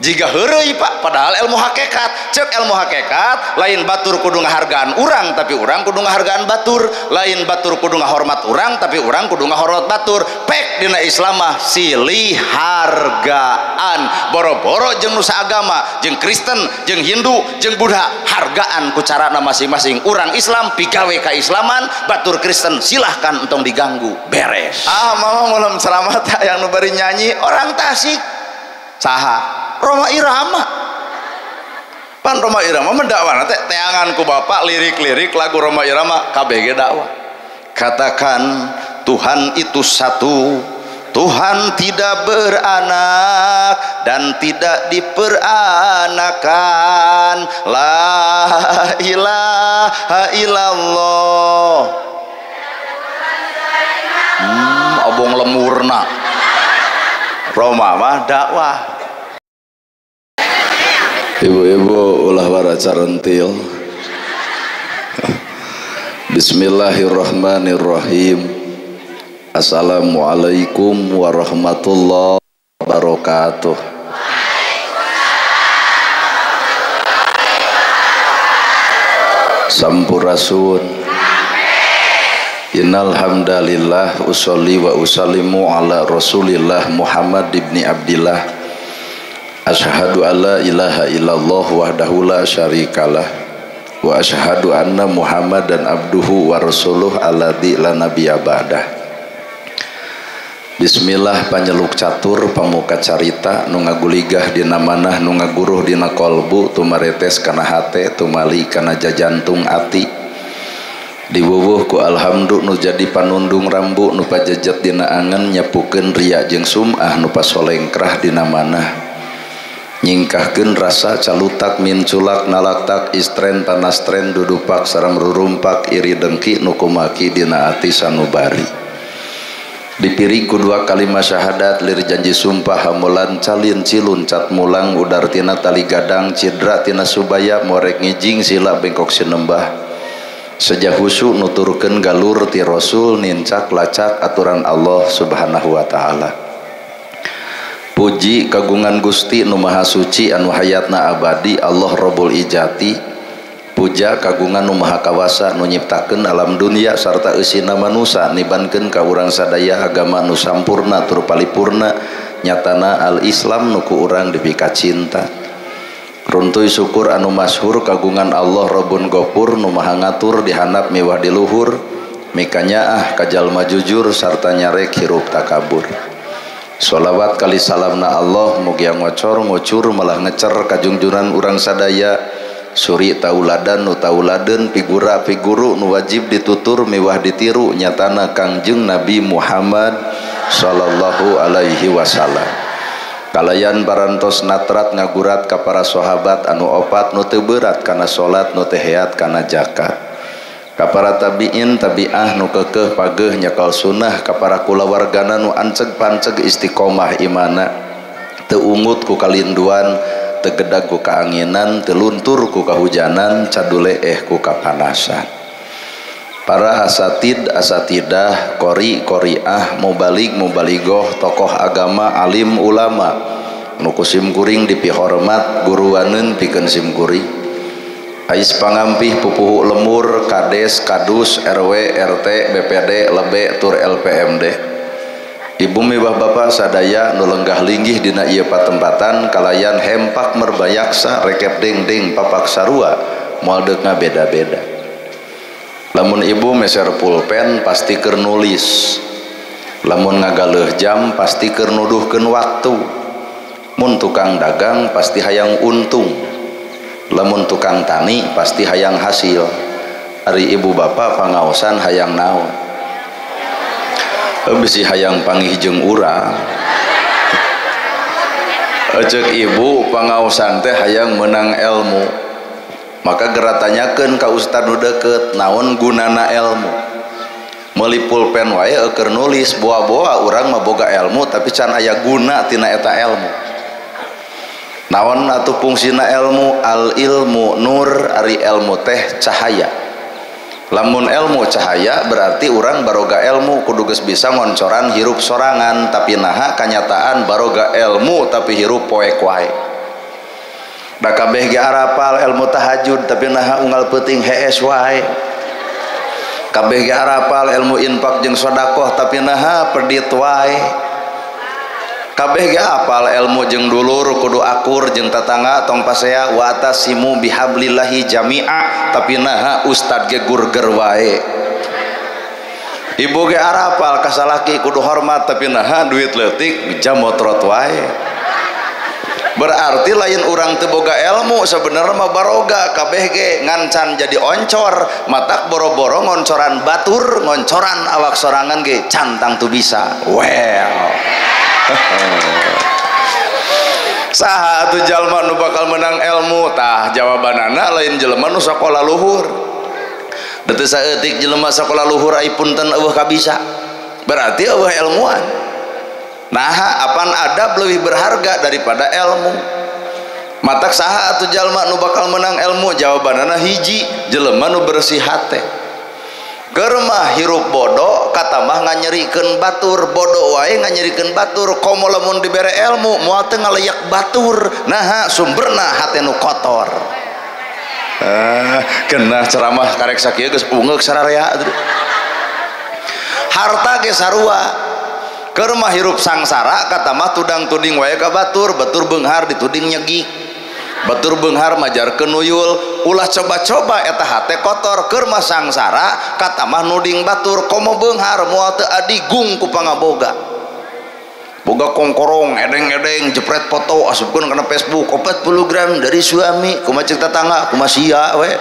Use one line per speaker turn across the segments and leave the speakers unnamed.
jika heureuy Pak, padahal ilmu hakikat. Cek ilmu hakikat lain batur kudu ngahargaan urang tapi urang kudu ngahargaan batur, lain batur kudu ngahormat urang tapi urang kudu ngahormat batur. Pek dina Islam mah silih hargaan, boro-boro jeung nusa agama, jeung Kristen, jeung Hindu, jeung Buddha hargaan ku carana masing-masing. Urang Islam pigawe kaislaman, batur Kristen silahkan entong diganggu, beres. Mama mulam ceramah yang nu bari nyanyi orang Tasik saha Roma Irama, pan Roma Irama mendakwa teh teangan ku bapak lirik-lirik lagu Roma Irama KBG dakwah. Katakan Tuhan itu satu, Tuhan tidak beranak dan tidak diperanakan, la ilaha illallah. Obong lemurna Roma mah dakwah. Ibu-ibu ulah waraca rentil. Bismillahirrahmanirrahim. Assalamualaikum warahmatullahi wabarakatuh. Sampurasun. Innal hamdalillah usolli wa usallimu ala Rasulillah Muhammad ibni Abdillah. Asyhadu alla ilaha illallah wahdahu la syarikalah wa asyhadu anna Muhammadan abduhu wa rasuluh alladzi la nabiyya ba'dah. Bismillah panyeluk catur pamuka carita nu ngaguligah dina manah nu ngaguruh dina kolbu tumaretes kana hate tumali kana jajantung ati diwuwuh ku alhamdu nu jadi panundung rambu nu pajejet dina angen nyepukeun riya jeung sum'ah nu pasolengkrah dina manah nyingkahkeun rasa calutak minculak nalaktak istren panastren dudupak sareng rurumpak iri dengki nu kumaki dina ati sanubari dipiring ku dua kalimat syahadat lir janji sumpah hamulan calin cilun cat mulang udar tina tali gadang cidra tina subaya morek ngijing sila bengkok sinembah sejahusu nuturkeun galur ti rasul nincak lacak aturan Allah subhanahu wa ta'ala. Puji kagungan Gusti nu maha suci anu hayatna abadi Allah Rabbul Ijati. Puja kagungan nu maha kawasa nu nyiptakeun alam dunia sarta eusina manusia nibankeun ka urang sadaya agama nu sampurna tur palipurna nyatana al-Islam nu ku urang dipika cinta. Runtuy syukur anu masyhur kagungan Allah Rabbun Ghafur nu maha ngatur dihandap mewah di luhur mikanya kajalma jujur sarta nyarek hirup takabur. Sholawat kali salamna Allah mugia ngocor ngocur malah ngecer kajungjunan urang sadaya suri tauladan nu tauladen figura figuru nu wajib ditutur mewah ditiru nyatana Kangjeng Nabi Muhammad sallallahu alaihi wasallam. Kalayan parantos natrat ngagurat ka para sahabat anu opat nu teu berat kana salat nu teu heat kana zakat. Ka para tabiin tabiah nu keukeuh pageuh nyakal sunnah, ka para kulawargana nu anceg panceg istiqomah imana teu ungut ku kalinduan teu gedag ku kaanginan teu luntur ku kahujanan cadule ku kapanasan. Para asatid asatidah qori qoriah mubalig mubaligoh tokoh agama alim ulama nu kusim kuring dipihormat guruaneun pikeun sim kuring ais pangampih pupuhu lemur kades kadus RW RT BPD lebe tur LPMD ibu mewah bapak sadaya nu lenggah linggih dina ieu patempatan kalayan hempak merbayaksa rekep deng-deng papak sarua moal deuk ngabeda-beda. Lamun ibu meser pulpen pasti keur nulis, lamun ngagaleuh jam pasti keur nuduhkeun waktu, mun tukang dagang pasti hayang untung, lamun tukang tani pasti hayang hasil. Ari ibu bapak pangaosan hayang naon? Bisi hayang panggih jeung urang. Ceuk ibu pangaosan teh hayang menang ilmu. Maka geratanyakeun ka ustad nu deukeut naon gunana ilmu. Meuli pulpen wae keur nulis boa-boa urang mah boga ilmu tapi can aya guna tina eta ilmu. Naon atuh fungsina ilmu? Al ilmu nur, ari ilmu teh cahaya. Lamun ilmu cahaya berarti urang baroga ilmu kudu geus bisa ngoncoran hirup sorangan, tapi naha kanyataan baroga ilmu tapi hirup poek wae. da kabeh ge arapal ilmu tahajud tapi naha unggal peuting hees wae, kabeh ge arapal ilmu infak jeung sedekah tapi naha pedit wae, kabeh ge apal ilmu jeung dulur kudu akur jeung tetangga tong pasea wa atasimu bihablillahi jami'a tapi naha ustad ge gurger wae, ibu ge arapal ka salaki kudu hormat tapi naha duit leutik jamotrot wae. Berarti lain orang teu boga ilmu sebenarnya mah baroga kabeh ge ngancan jadi oncor matak boro-boro ngoncoran batur ngoncoran awak sorangan ge cantang tu bisa well. Saha atuh jalma nu bakal menang ilmu tah jawabanana lain jelema nu sakola luhur da teu saeutik jelema sakola luhur ai punten eueuh kabisa berarti eueuh ilmuwan. Nah, apan adab lebih berharga daripada ilmu. Matak saha atuh jalma nu bakal menang ilmu? Jawabanana hiji, jelema nu bersih hate. Keur mah hirup bodoh, kata mah nganyerikeun batur, bodoh wae nganyerikeun batur, komo lamun dibere ilmu moal teu ngaleyak batur. Nah, sumberna hate nu kotor. Kenah ceramah karek sakieu geus ungeuk sararea. Harta ge sarua. Keur mah hirup sangsara kata mah tudang tuding wae ka batur, batur beunghar dituding nyegik, batur beunghar majarkeun nuyul, ulah coba-coba eta hate kotor. Keur mah sangsara kata mah nuding batur komo beunghar moal teu adigung ku pangaboga, boga kongkorong edeng-edeng jepret foto asupkeun kana Facebook 40 gram dari suami kumaha ceuk tetangga kumaha sia we.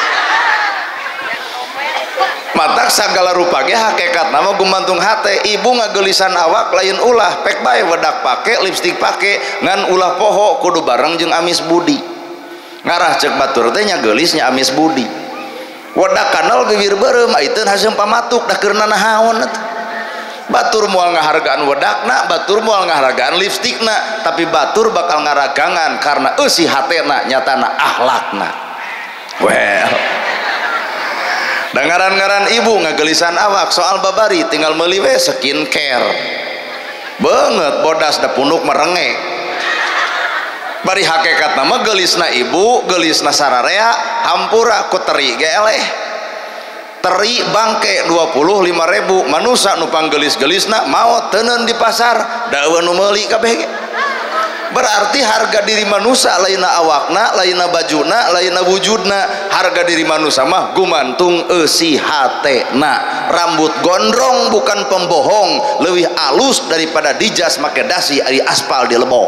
Matak sagala rupa ge hakikat nama gumantung hate. Ibu ngagelisan awak lain ulah pek bae wedak pake lipstik pake ngan ulah poho kudu bareng jeung amis budi ngarah cek batur teh nya gelis nya amis budi wedak kanal gewir beureum aiteun haseum pamatuk dah keur nahaon atuh. Batur moal ngahargaan wedakna, batur moal ngahargaan lipstikna, tapi batur bakal ngaragangan karena eusi hatena nyatana akhlakna. Well, dengaran-ngaran ibu ngagelisan awak soal babari tinggal meuli we skincare beungeut bodas da punduk merengek bari hakikat nama gelisna ibu gelisna sararea hampura ku teri ge eleh teri bangke 25.000 manusia nu panggelis-gelisna maot teuneun di pasar da eueuh nu meuli kabeh ge. Berarti harga diri manusia lainna awakna, lainna bajuna, lainna wujudna. Harga diri manusia mah gumantung eusi hatena. Rambut gondrong bukan pembohong, leuwih alus daripada dijas make dasi ari aspal di lebok.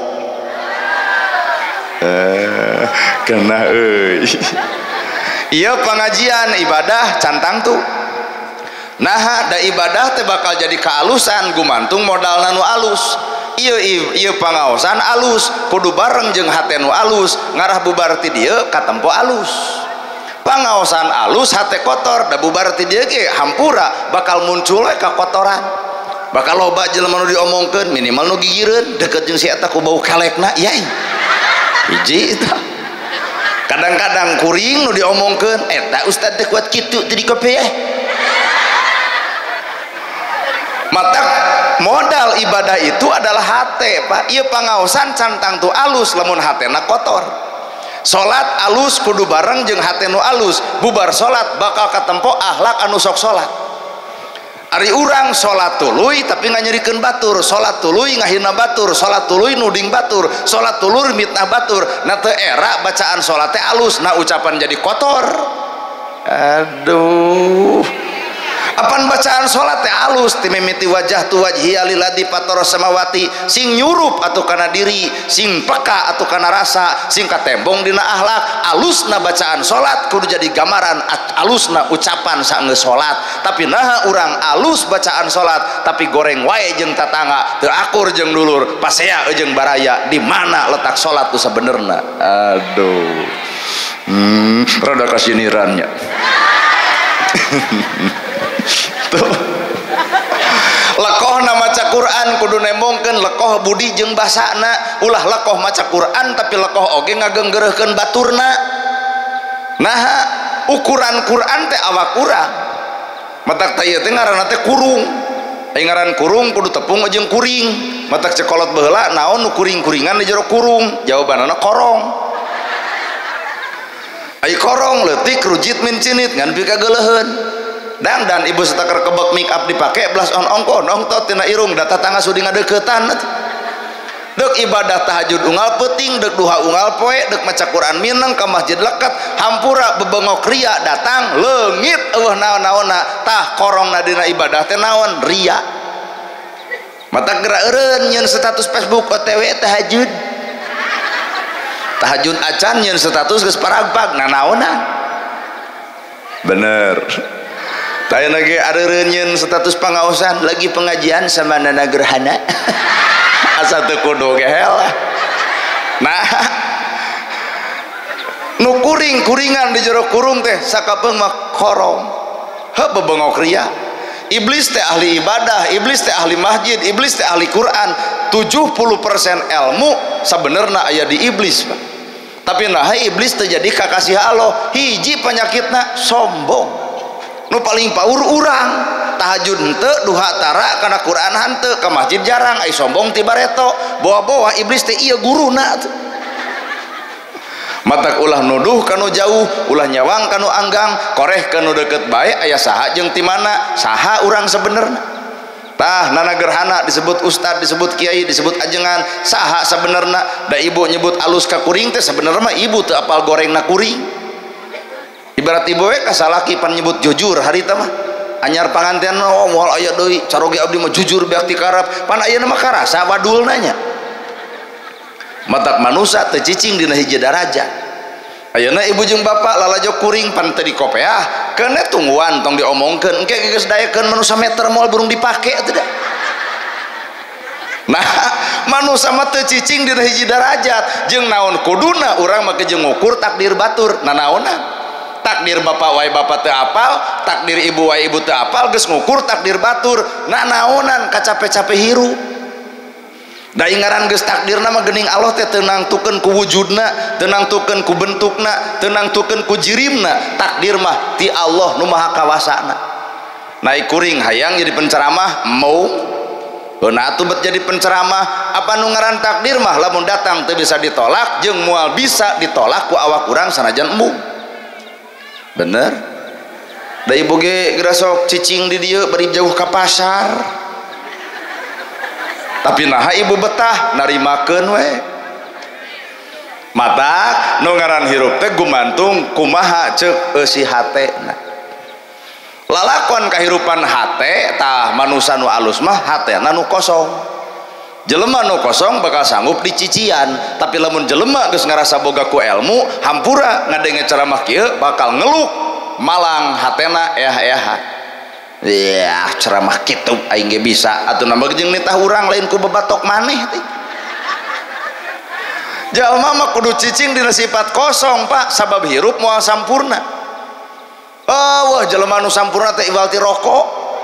Kena euy. Ieu pengajian ibadah cantang tuh. Nah, da ibadah teh bakal jadi kealusan gumantung modalna nu alus. Ieu pangaosan alus kudu bareng jeung hate nu alus ngarah bubar ti dieu katempo alus. Pangaosan alus hate kotor da bubar ti dieu ge hampura bakal muncul we kakotoran. Bakal loba jelema nu diomongkeun minimal nu gigireun deukeut jeung si eta ku bau kelekna yai. Hiji eta. Kadang-kadang kuring nu diomongkeun eta ustad teh kuat kitu teu dikopi Matak modal ibadah itu adalah hate pak. Ieu pangaosan cantang tu alus lamun hatena kotor. Salat alus kudu bareng jeung hate nu alus. Bubar salat bakal katempo akhlak anu sok salat. Ari urang salat tuluy tapi nganyerikeun batur, salat tuluy ngahina batur, salat tuluy nuding batur, salat tuluy mitnah batur. Na teu era bacaan salat teh alus, na ucapan jadi kotor. Aduh. Apan bacaan salat teh alus timimiti wajah tu wajhiya lilladzi fatara samawati sing nyurup atuh kana diri sing peka atuh kana rasa sing katembong dina akhlak alusna bacaan salat kudu jadi gambaran alusna ucapan saenggeus salat tapi naha urang alus bacaan salat tapi goreng wae jeung tatangga teu akur jeung dulur pasea jeung baraya di mana letak salat tu sabenerna. Aduh rada kasinirannya tuh lekoh na maca Quran kudu nembongkeun lekoh budi jeung basana ulah lekoh maca Quran tapi lekoh oge ngageunggeureurkeun baturna. Nah ukuran Quran teh awak urang matak teh ieu teh ngaranna teh kurung ai ngaran kurung kudu tepung jeung kuring matak cekolot baheula naon nu kuring-kuringan di jero kurung jawabanana korong. ai korong leutik rujit min cinit ngan pika geuleheun dan ibu setakar kebek make up dipake belas on-ong tot tina irung data tangga sudi ngadeuketan dek ibadah tahajud unggal peting dek duha unggal poe dek maca Quran mineng ke masjid lekat hampura bebengok ria datang leungit eueuh naon-naonna tah korongna dina ibadah teh naon ria mata gerak eureun nyeun status Facebook OTW tahajud acan nyeun status geus paragpag nanaonna bener taya lagi areureun nyeun status pangaosan lagi pengajian sama Nana Gerhana asa teu kudu gehel nah nu kuring-kuringan di jero kurung teh sakapeung mah korong heuh bebengok ria iblis teh ahli ibadah iblis teh ahli masjid iblis teh ahli Quran 70% ilmu sabenerna aya di iblis Pak. Tapi nah iblis teh jadi kakasih Allah hiji penyakitna sombong nu paling paur urang tahajud henteu duha tara kana Quran henteu ke masjid jarang ai sombong ti bareto bawa-bawa iblis teh ieu guruna matak ulah nuduh kanu jauh ulah nyawang kanu anggang koreh kanu deket bae aya saha jeung ti mana saha urang sebenerna tah Nana Gerhana disebut ustad disebut kiai disebut ajengan saha sebenerna da ibu nyebut alus ka kuring teh sebenerna mah ibu teu apal gorengna kuring ibarat ibu we kasalaki pan nyebut jujur harita mah anyar panganten oh moal aya deui caroge abdi mah jujur beak ti karap pan ayeuna mah karasa wadul nanya matak manusia teu cicing dina hiji darajat ayeuna ibu jeung bapak lalajo kuring pan teu dikopeah keun tungguan tong diomongkeun engke geus dayekeun manusia meter moal burung dipake teh da nah manusia mah teu cicing dina hiji darajat jeung naon kuduna urang make jeung ngukur takdir batur nanaonna takdir bapak wae bapak teu apal takdir ibu wae ibu teu apal geus ngukur takdir batur naonan kacape-cape hirup da ingaran geus takdirna mah geuning Allah teh teu nangtukeun ku wujudna teu nangtukeun ku bentukna teu nangtukeun ku jirimna takdir mah ti Allah nu maha kawasana naik kuring hayang jadi penceramah mau beuna atuh bet jadi penceramah apa nu ngaran takdir mah lamun datang teu bisa ditolak jeung moal bisa ditolak ku awak urang sanajan embung bener da ibu ge geura sok cicing di dieu bari jauh ka pasar tapi naha ibu betah narimakeun we matak nu ngaran hirup teh gumantung kumaha ceuk eusi hatena lalakon kahirupan hate tah manusia nu alus mah hatena nu kosong jelema nu kosong bakal sanggup dicician tapi lamun jelema geus ngarasa boga ku ilmu hampura ngadenge ceramah kieu bakal ngeluk malang hatena eah-eahan ya ceramah kitu aing ge bisa atuh nambah jeung nitah urang lain ku bebatok maneh teh jalma mah kudu cicing dina sifat kosong Pak sabab hirup moal sampurna wah jelema nu sampurna teh iwal ti rokok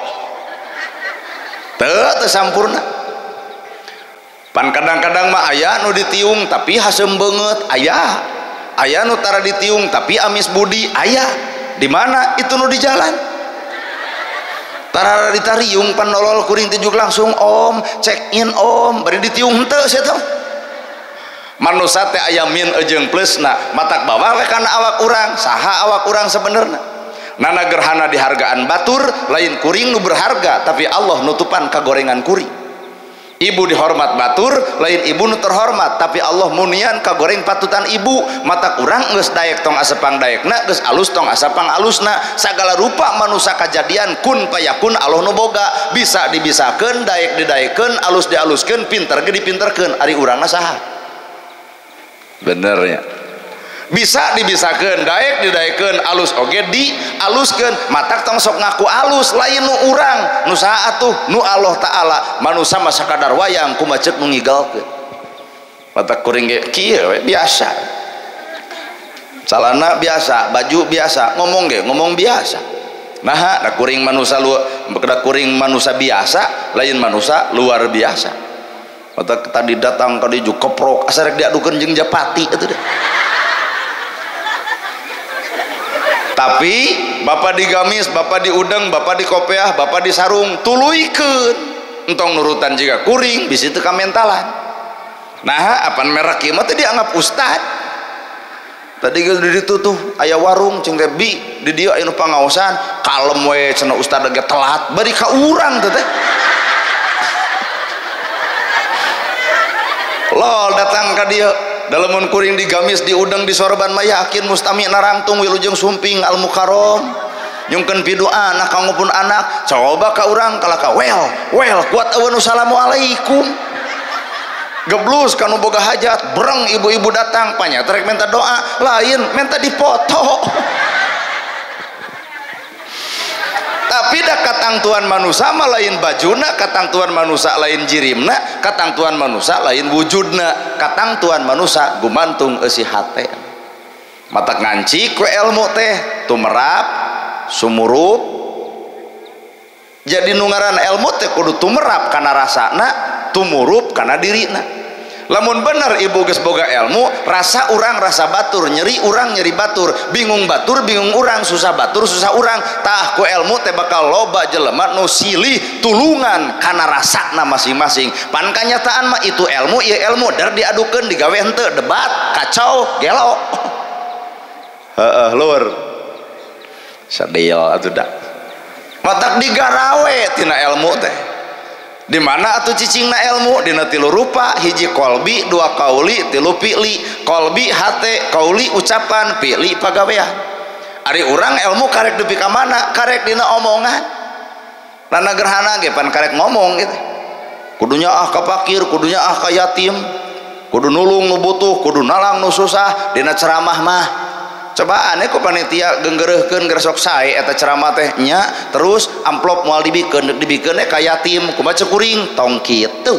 teu sampurna pan kadang-kadang mah aya nu ditiung tapi haseum beungeut aya nu tara ditiung tapi amis budi aya di mana itu nu di jalan tara ditariung pan nolol kuring tujuk langsung om check in om bari ditiung henteu sia teh manusia teh aya min jeung plusna matak bawah we kana awak urang saha awak urang sebenerna Nana Gerhana dihargaan batur lain kuring nu berharga tapi Allah nutupan kagorengan kuring ibu dihormat batur lain ibu nu terhormat tapi Allah munian kagoreng patutan ibu mata kurang geus daek tong asepang daekna geus alus tong asapang alusna sagala rupa manusia kajadian kun payakun Allah nu boga bisa dibisakeun daek didaekeun alus dialuskeun pinter ge dipinterkeun ari urangna saha bener nya bisa dibisakeun daek didaekeun alus oge dialuskeun matak tong sok ngaku alus lain nu urang nu saha atuh nu Allah taala manusia mah sakadar wayang kumaha ceuk nu ngigalkeun matak kuring ge kieu we biasa calana biasa baju biasa ngomong ge ngomong biasa nah da kuring manusia biasa lain manusia luar biasa matak tadi datang ka dieu keprok asa rek diadukeun jeung japati atuh deh tapi bapak di gamis, bapak di udeng, bapak di kopiah, bapak di sarung tuluikeun entong nurutan juga kuring bisi teu kamentalan nah apan merek ieu mah teh dianggap ustad tadi geus di ditu tuh aya warung cing teh bi di dieu aya nu pangaosan kalem we cenah ustad ge telat bari ka urang teh lol datang ka dieu dalamun kuring digamis diudeng disorban mah yakin mustami narangtung wilujeng sumping al mukarrom nyungkeun pidu anak kangupun anak coba ka urang kalaka well kuat eueun assalamualaikum geblus kanu boga hajat bereng ibu-ibu datang panya terek minta doa lain minta dipoto tapi dah katang tuan manusia mah lain bajuna katang tuan manusia lain jirimna katang tuan manusia lain wujudna katang tuan manusia gumantung eusi hate matak ngancik ku ilmu teh tumerap sumurup jadi nu ngaran ilmu teh kudu tumerap kana rasana tumurup kana dirina lamun bener ibu geus boga ilmu rasa urang rasa batur nyeri urang nyeri batur bingung urang susah batur susah urang tah ku ilmu teh bakal loba jelema nu silih tulungan kana rasana masing-masing pan kanyataan mah itu ilmu ieu ilmu dar diadukeun digawe henteu debat kacau gelo heeh lur sadeal atuh da matak digarawe tina ilmu teh di mana atuh cicingna ilmu dina tilu rupa hiji kolbi dua kauli tilu fi'li kolbi hate kauli ucapan fi'li pagawean ari urang ilmu karek dupi ka mana karek dina omongan rana gerhana ge pan karek ngomong gitu kudunya ah ka fakir kudunya ah ka yatim kudu nulung nu butuh kudu nalang nu susah dina ceramah mah coba aneh ku panitia genggereuhkeun gersok sae eta ceramah teh nya terus amplop moal dibikeun ka yatim kumaha kuring tong kitu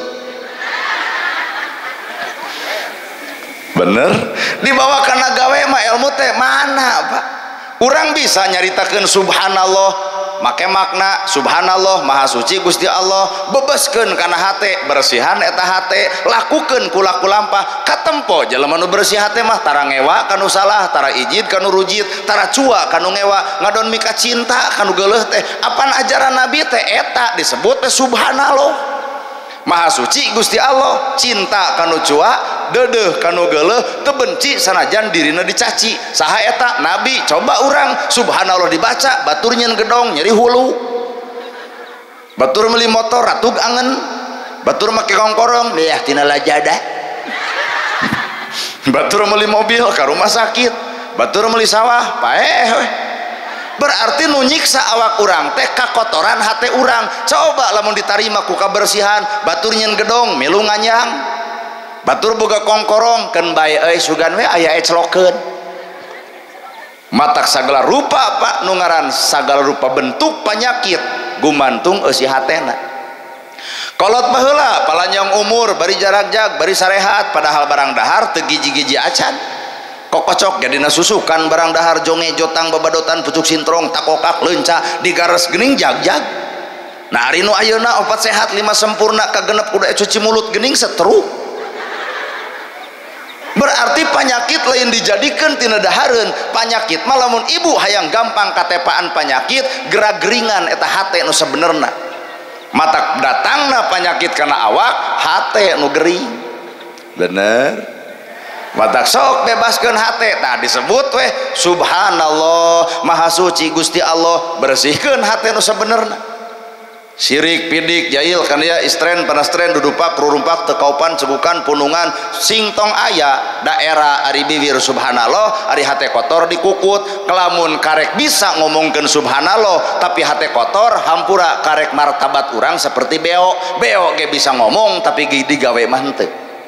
bener dibawa kana gawe mah ilmu teh mana Pak urang bisa nyaritakeun subhanallah make makna subhanallah maha suci Gusti Allah bebeskeun kana hate bersihan eta hate lakukeun kulaku lampah katempo jelema nu bersih hate mah tara ngewa kanu salah tara ijid kanu rujit tara cua kanu ngewa ngadon mika cinta kanu geuleuh teh apan ajaran nabi teh eta disebut teh subhanallah maha suci Gusti Allah cinta kanu cua dedeh kanu geuleuh teu benci sanajan dirina dicaci saha eta nabi coba urang subhanallah dibaca batur nyeun gedong nyeri hulu batur meuli motor ratug angen batur make kongkorong liah tina lajadah batur meuli mobil ka rumah sakit batur meuli sawah paeh we berarti nu nyiksa awak urang teh kakotoran hate urang coba lamun ditarima ku kabersihan batur nyeun gedong milu nganyang batur boga kongkorong keun bae euy sugan we aya eclokeun matak sagala rupa Pak nu ngaran sagala rupa bentuk penyakit gumantung eusi hatena kolot baheula palanjang umur bari jarak-jak bari sarehat padahal barang dahar teu giji-giji acan kokocok jadina susukan barang dahar jonge jotang babadotan pucuk sintrong takokak leunca digares geuning jag-jag nah ari nu ayeuna 4 sehat 5 sempurna kagenep kudu cuci mulut geuning setruk berarti penyakit lain dijadikan tina dahareun penyakit mah lamun ibu hayang gampang katepaan penyakit gerak geringan eta hate nu sebenerna matak datangna penyakit kana awak hate nu gering bener matak sok bebaskeun hate tah disebut weh subhanallah maha suci Gusti Allah bersihkeun hate nu sabenerna sirik pidik jahil kana ya istren panastren dudupak rurumpak teu kaupan cegukan punungan singtong aya daerah ari bibir subhanallah ari hate kotor dikukut kelamun karek bisa ngomongkeun subhanallah tapi hate kotor hampura karek martabat urang seperti beo ge bisa ngomong tapi digawe mah henteu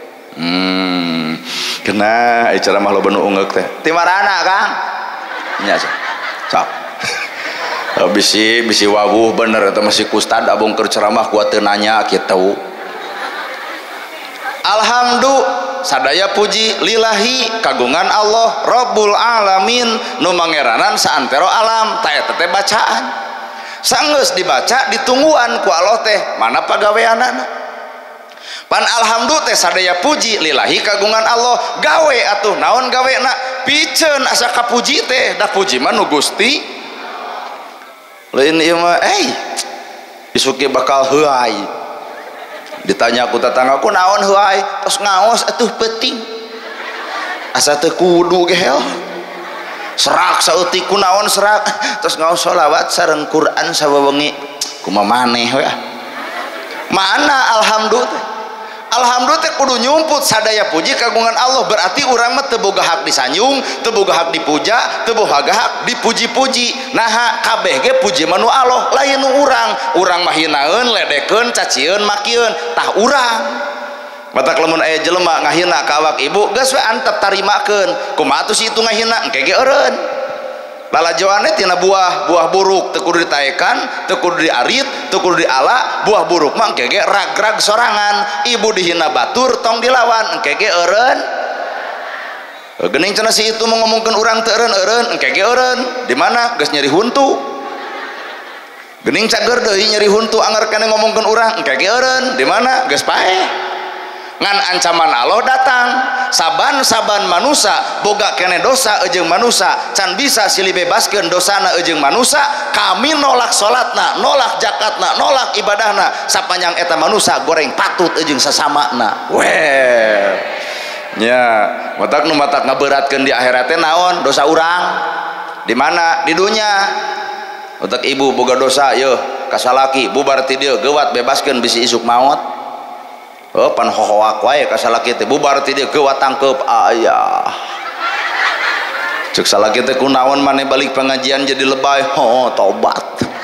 kena ceramah lo bener unggek teh timarana Kang nya sok bisi wawuh bener eta masih kustad abong keur ceramah kuat teu nanya kitu alhamdulillah sadaya puji lillahi kagungan Allah Rabbul alamin nu mangeranan saantero alam ta eta teh bacaan sanggeus dibaca ditungguan ku Allah teh mana pagaweanana pan alhamdulillah teh sadaya puji lillahi kagungan Allah gawe atuh naon gawena piceun asa kapuji teh da puji mah nu Gusti lain ieu mah isuki bakal heuai ditanya ku tetanggaku naon heuai tos ngaos atuh peuting asa teu kudu gehel serak sautik kunaon serak terus ngaos sholawat sareng Quran sawewengi kumaha maneh we mana alhamdulillah kudu nyumput sadaya puji kagungan Allah berarti urang mah teu boga hak disanjung teu boga hak dipuja teu boga hak dipuji-puji nah kabeh ge puji manu Allah lain nu urang mah hinaeun ledekeun cacieun makieun tah urang matak lamun aya jelema ngahina ka awak ibu geus we antep tarimakeun kumaha atuh si itu ngahina engke ge eureun lalajoane tina buah buruk teu kudu ditaekan teu kudu diarit teu kudu diala buah buruk mah engke ge rag-rag sorangan ibu dihina batur tong dilawan engke ge eureun geuning cenah si itu ngomongkeun urang teu eureun engke ge eureun di mana geus nyeri huntu geuning cager deui nyeri huntu anger keneh ngomongkeun urang engke ge eureun di mana geus paeh ngan ancaman Allah datang saban manusia boga kene dosa ejeng manusia can bisa silih bebaskeun dosana ejeng manusia kami nolak salatna nolak zakatna nolak ibadahna sapanjang eta manusia goreng patut ejeng sasamana weh nya matak nu matak ngaberatkeun di akhirat teh naon dosa urang di mana di dunya matak ibu boga dosa yeuh kasalaki bubar ti dieu geuwat bebaskeun bisi isuk maot pan hohoak wae ka salaki teh bubar ti dieu geuwat tangkep aya ceuk salaki teh kunaon maneh balik pengajian jadi lebay tobat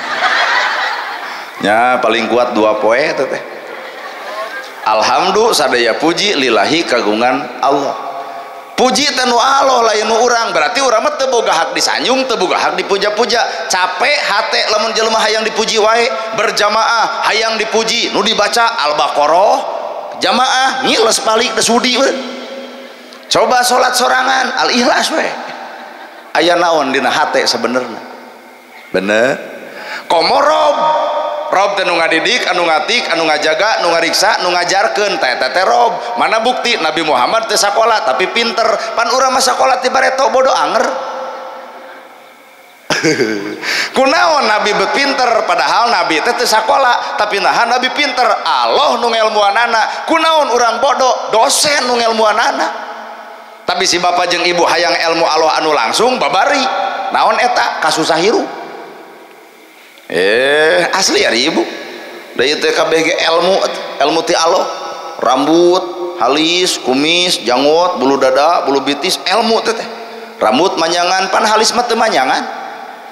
nya paling kuat 2 poe teh alhamdulillah sadaya puji lillahi kagungan Allah puji teh nu Allah lain nu urang berarti urang mah teu boga hak disanjung teu boga hak dipuja-puja capek hate lamun jelema hayang dipuji wae berjamaah hayang dipuji nu dibaca Al-Baqarah jamaah ngiles balik desudi we coba salat sorangan al-ikhlas we aya naon dina hate sebenarnya bener komo rob teh nu ngadidik anu ngatik anu ngajaga nu ngariksa nu ngajarkeun teh rob mana bukti Nabi Muhammad teh sakola tapi pinter pan urang mah sakola ti bareto bodoh anger kunaon Nabi berpinter padahal Nabi teh teu sakola tapi nahan Nabi pinter Allah nu ngelmuanana kunaon urang bodoh dosen nu ngelmuanana tapi si bapak jeung ibu hayang ilmu Allah anu langsung babari naon eta kasusah hirup asli ari ibu da ieu teh kabeh ge ilmu ti Allah rambut halis kumis janggot bulu dada bulu bitis ilmu teh rambut manyangan pan halis mah teu manyangan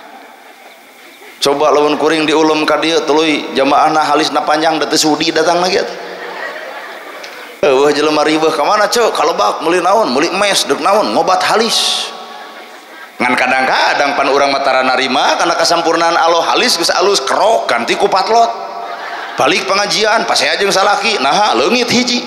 coba lawan kuring diulum ka dieu tuluy jamaahna halisna panjang da teu sudi datang lagi eueuh jelema ribeuh ka mana ceuk kalebak meuli naon meuli mes deuk naon ngobat halis ngan kadang-kadang pan urang mah narima kana kasampurnaan Allah halis geus alus kerok ganti ku patlot balik pengajian pasea jeung salaki naha leungit hiji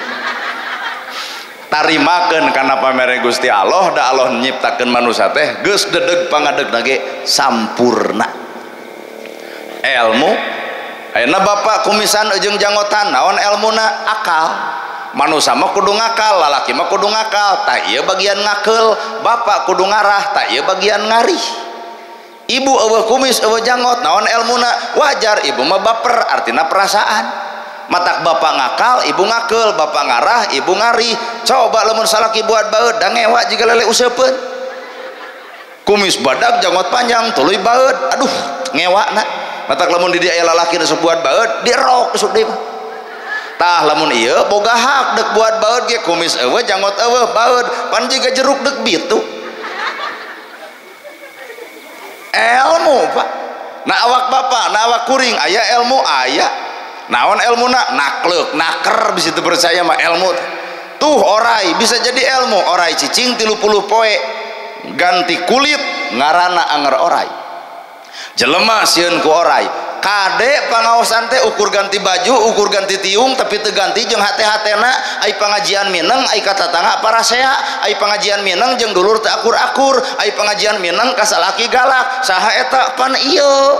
tarimakeun kana pamere Gusti Allah da Allah nyiptakeun manusia teh geus dedeg pangadegna ge sampurna ilmu ayeuna bapak kumisan ujung janggotan naon ilmuna akal manusia mah kudu ngakal lalaki mah kudu ngakal tak ieu bagian ngakeul bapak kudu ngarah tak ieu bagian ngarih ibu eueuh kumis eueuh janggot naon ilmuna wajar ibu mah baper artina perasaan matak bapak ngakal ibu ngakeul bapak ngarah ibu ngarih coba lamun salaki buat baeud da ngewa jiga lele useupeun kumis badak janggot panjang tuluy baeud aduh ngewana matak lamun di dia aya lalaki nu buat baeud dirok sok deui mah tah lamun ieu boga hak deuk buat baeud ge kumis eueuh janggot eueuh baeud pan jiga jeruk deuk bitu ilmu Pak na awak bapak na awak kuring aya ilmu aya naon ilmuna nakleuk naker bisa teu percaya mah ilmu tuh orai bisa jadi ilmu orai cicing 30 poe ganti kulit ngaranna anger orai jelema sieun ku orai kade pangaosan teh ukur ganti baju ukur ganti tiung tapi teu ganti jeung hate-hatena ai pangajian mineng ai katatangga parasea ai pangajian mineng jeung dulur teu akur-akur ai pangajian mineng ka salaki galak saha eta pan ieu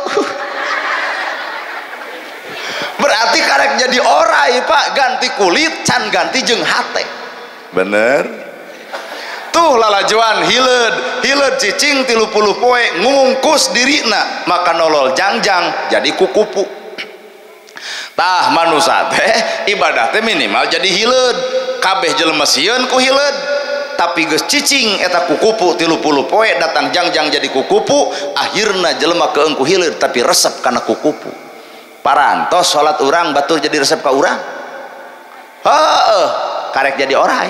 berarti karek jadi orai Pak ganti kulit can ganti jeung hate bener tuh lalajuan hileud cicing 30 poe ngungkus dirina maka nolol jangjang jadi kukupu tah manusia teh ibadah teh minimal jadi hileud kabeh jelema sieun ku hileud tapi geus cicing eta kukupu 30 poe datang jangjang jadi kukupu akhirna jelema keengku hilir tapi resep kana kukupu parantos salat urang batur jadi resep ka urang heuh karek jadi orai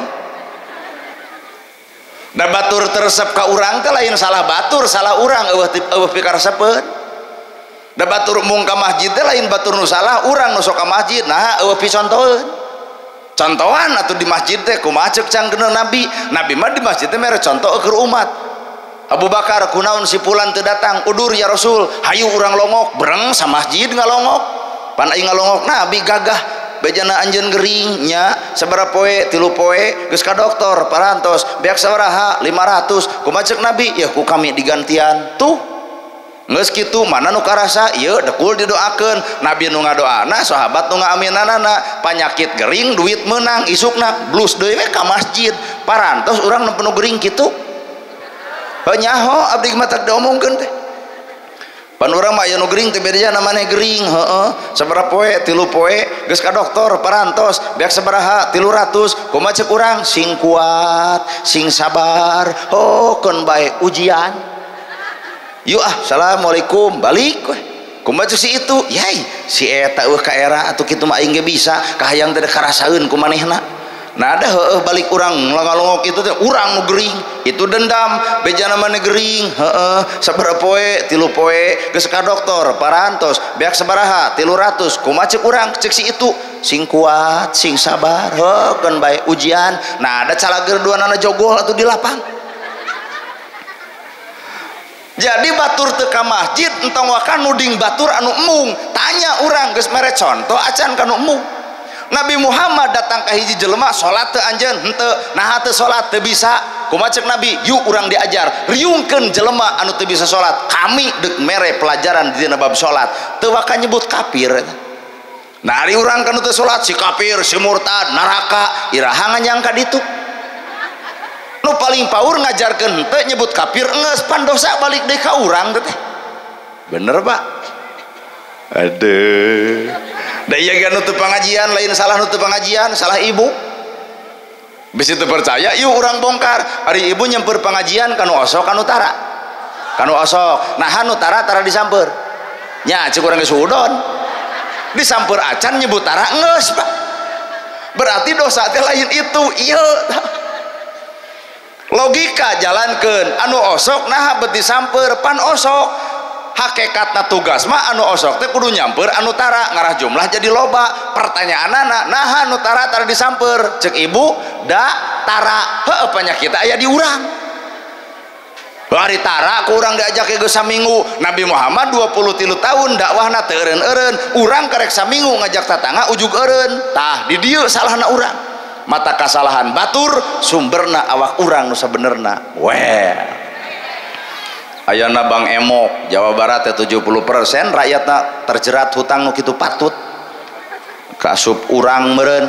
da batur teresep ka urang teh lain salah batur salah urang eueuh pikaresepeun da batur mung ka masjid teh lain batur nu salah urang nu sok ka masjid nah eueuh picontoheun contohan atuh di masjid teh kumaha ceuk cangkeun nabi mah di masjid teh mere contoh keur umat Abu Bakar kunaon si fulan teu datang udur ya Rasul hayu urang longok bereng sa masjid ngalongok pan aing ngalongok nabi gagah bejana anjeun gering nya sabaraha poe 3 poe geus ka dokter parantos beak sabaraha 500 kumaha ceuk nabi ya ku kami digantian tuh geus kitu mana nu karasa ieu dekul didoakeun nabi nu ngadoana sahabat nu ngaaminanana panyakit gering duit meunang isukna blus deui we ka masjid parantos urang nu penuh gering kitu heuh nyaho abdi mah tak diomongkeun teh pan urang mah aya nu gering teh bedana maneh gering heueuh sabaraha poe 3 poe geus ka dokter parantos beak sabaraha 300 kumaha ceuk urang sing kuat sing sabar keun bae ujian yuk assalamualaikum balik we kumaha ceuk si itu yai si eta eueuh ka era atuh kitu mah aing ge bisa kahayang teh karasaeun ku manehna nah ada heueuh balik urang ngalongok itu teh urang nu gering itu dendam bejana maneh gering heueuh sabaraha poe 3 poe geus ka dokter parantos beak sabaraha 300 kumaha ceuk urang ceuk si itu sing kuat sing sabar keun bae ujian nah ada calageur duanana jogol atuh di lapang jadi batur teu ka masjid entong wakan nuding batur anu embung tanya urang geus mere contoh acan kanu embung Nabi Muhammad datang ke hiji jelema salat teu anjeun henteu nah teu salat teu bisa kumaha ceuk Nabi yuk urang diajar riungkeun jelema anu teu bisa salat kami deuk mere pelajaran di dina bab salat teu waka nyebut kafir nah ari urang kanu teu salat si kafir si murtad neraka iraha nganyangka ditu nu paling paur ngajarkeun henteu nyebut kafir geus pan dosa balik deui ka urang teh bener Pak aduh da ieu ge nutup pengajian lain salah nutup pengajian salah ibu bisi teu percaya yuk urang bongkar ari ibu nyempeur pengajian kanu osok kanu tara kanu osok nah anu tara disamper nya ceuk urang geus udon disamper acan nyebut tara geus Pak berarti dosa teh lain itu ieu logika jalankeun anu osok nah bet disamper pan osok hakikatna tugas mah anu osok teh kudu nyamper anu tara ngarah jumlah jadi loba pertanyaanana nah anu tara disamper cek ibu da tara heueuh panyakit aya di urang hari tara ku urang diajak geus saminggu Nabi Muhammad 23 tahun dakwahna teu eureun-eureun urang karek saminggu ngajak tatangga ujug eureun tah di dieu salahna urang mata kasalahan batur sumberna awak urang nu sabenerna weh ayana Bang Emok Jawa Barat 70% rakyatna terjerat hutang nu kitu patut kasup urang meureun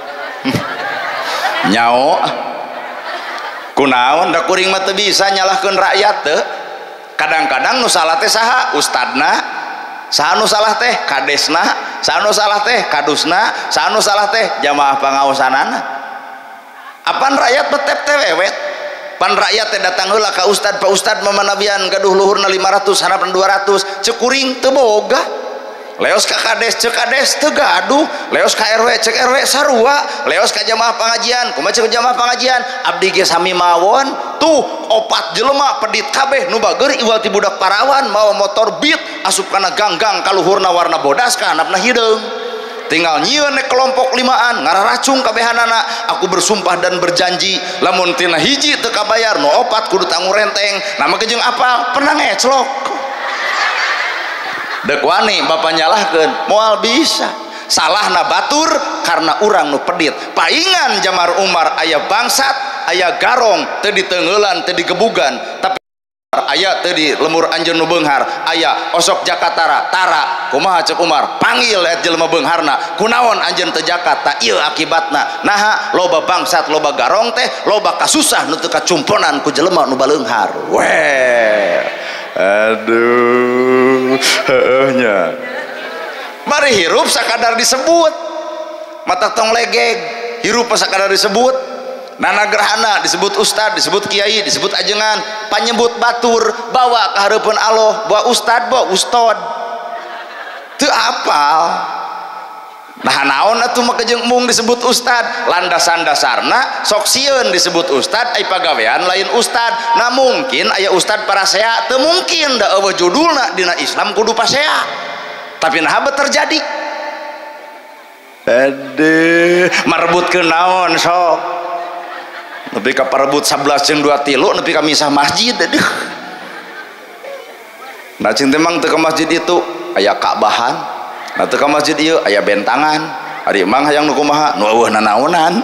nyao kunaon da kuring mah teu bisa nyalahkeun rakyat teu kadang-kadang nu salah teh saha ustadna saha nu salah teh kadesna saha nu salah teh kadusna saha nu salah teh jamaah pangaosanana apan rakyat betep teh wewet pan rakyat teh datang heula ka ustad pak ustad mamanabian gaduh luhurna 500 harapan 200 ceuk kuring teu boga leos ka kades ceuk kades teu gaduh leos ka RW ceuk RW sarua leos ka jamaah pangajian kumaha ceuk jamaah pangajian abdi ge sami mawon tuh opat jelema pedit kabeh nu bageur iwal ti budak parawan mawa motor Beat asup kana ganggang kaluhurna warna bodas ka handapna hideung tinggal nyieun kelompok 5an ngarah racung kabehanana aku bersumpah dan berjanji lamun tina hiji teu kabayar nu opat kudu tanggung renteng nama kejeung apal pernah ngeclok dek wani bapak nyalahkeun moal bisa salahna batur karena urang nu pedit paingan Jamar Umar aya bangsat aya garong teu diteungeulan teu digebugan tapi aya teu di lemur anjeun nu beunghar aya osok jakatara tara kumaha ceuk Umar panggil et jelema beungharna kunaon anjeun teu jakat ta ieu akibatna naha loba bangsat loba garong teh loba kasusah nu teu kacumponan ku jelema nu baleunghar weh aduh heueuhnya mari hirup sakadar disebut mata tong legeg hirup sakadar disebut Nana gerhana disebut ustad, disebut kiai, disebut ajengan, panyebut batur, bawa ke harapan Allah, bawa ustad, bawa ustad. Teu apal. Nah naon atuh maka jeung mung disebut ustad, landasan dasarna sok sieun disebut ustad ai pagawean lain ustad. Nah mungkin aya ustad parasea, teu mungkin da eueuh judulna dina Islam kudu pasea. Tapi nah terjadi. Aduh, marebutkeun naon sok. Nepi ka parebut 11 jeung 2 tilu nepi ka misah masjid. Aduh. Nah cing teh mang teu ka masjid itu aya Ka'bahan. Nah teu ka masjid ieu aya bentangan. Ari mang hayang nu kumaha? Nu eueuh nanaonan.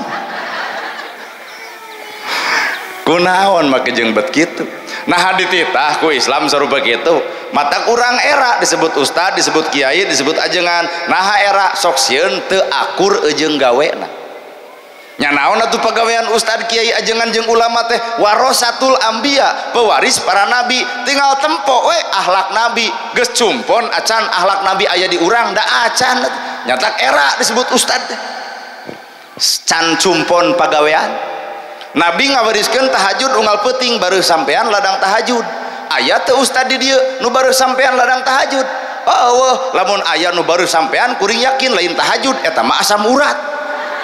Kunaon make jeung bet kitu. Nah hadititah ku Islam sarupa kitu. Mata urang era disebut ustad, disebut kiai, disebut ajengan. Nah era sok sieun teu akur jeung gawena. Nya naon atuh pagawean ustad, kiai, ajengan jeung ulama teh? Warasatul anbiya, pewaris para nabi. Tinggal tempo we akhlak nabi geus cumpon acan akhlak nabi aya di urang da acan. Nyatak era disebut ustad teh. Can cumpon pagawean. Nabi ngawariskeun tahajud unggal peuting baru sampean ladang tahajud. Aya teu ustad di dieu nu baru sampean ladang tahajud? Oh, lamun aya nu baru sampean kuring yakin lain tahajud eta mah asam urat.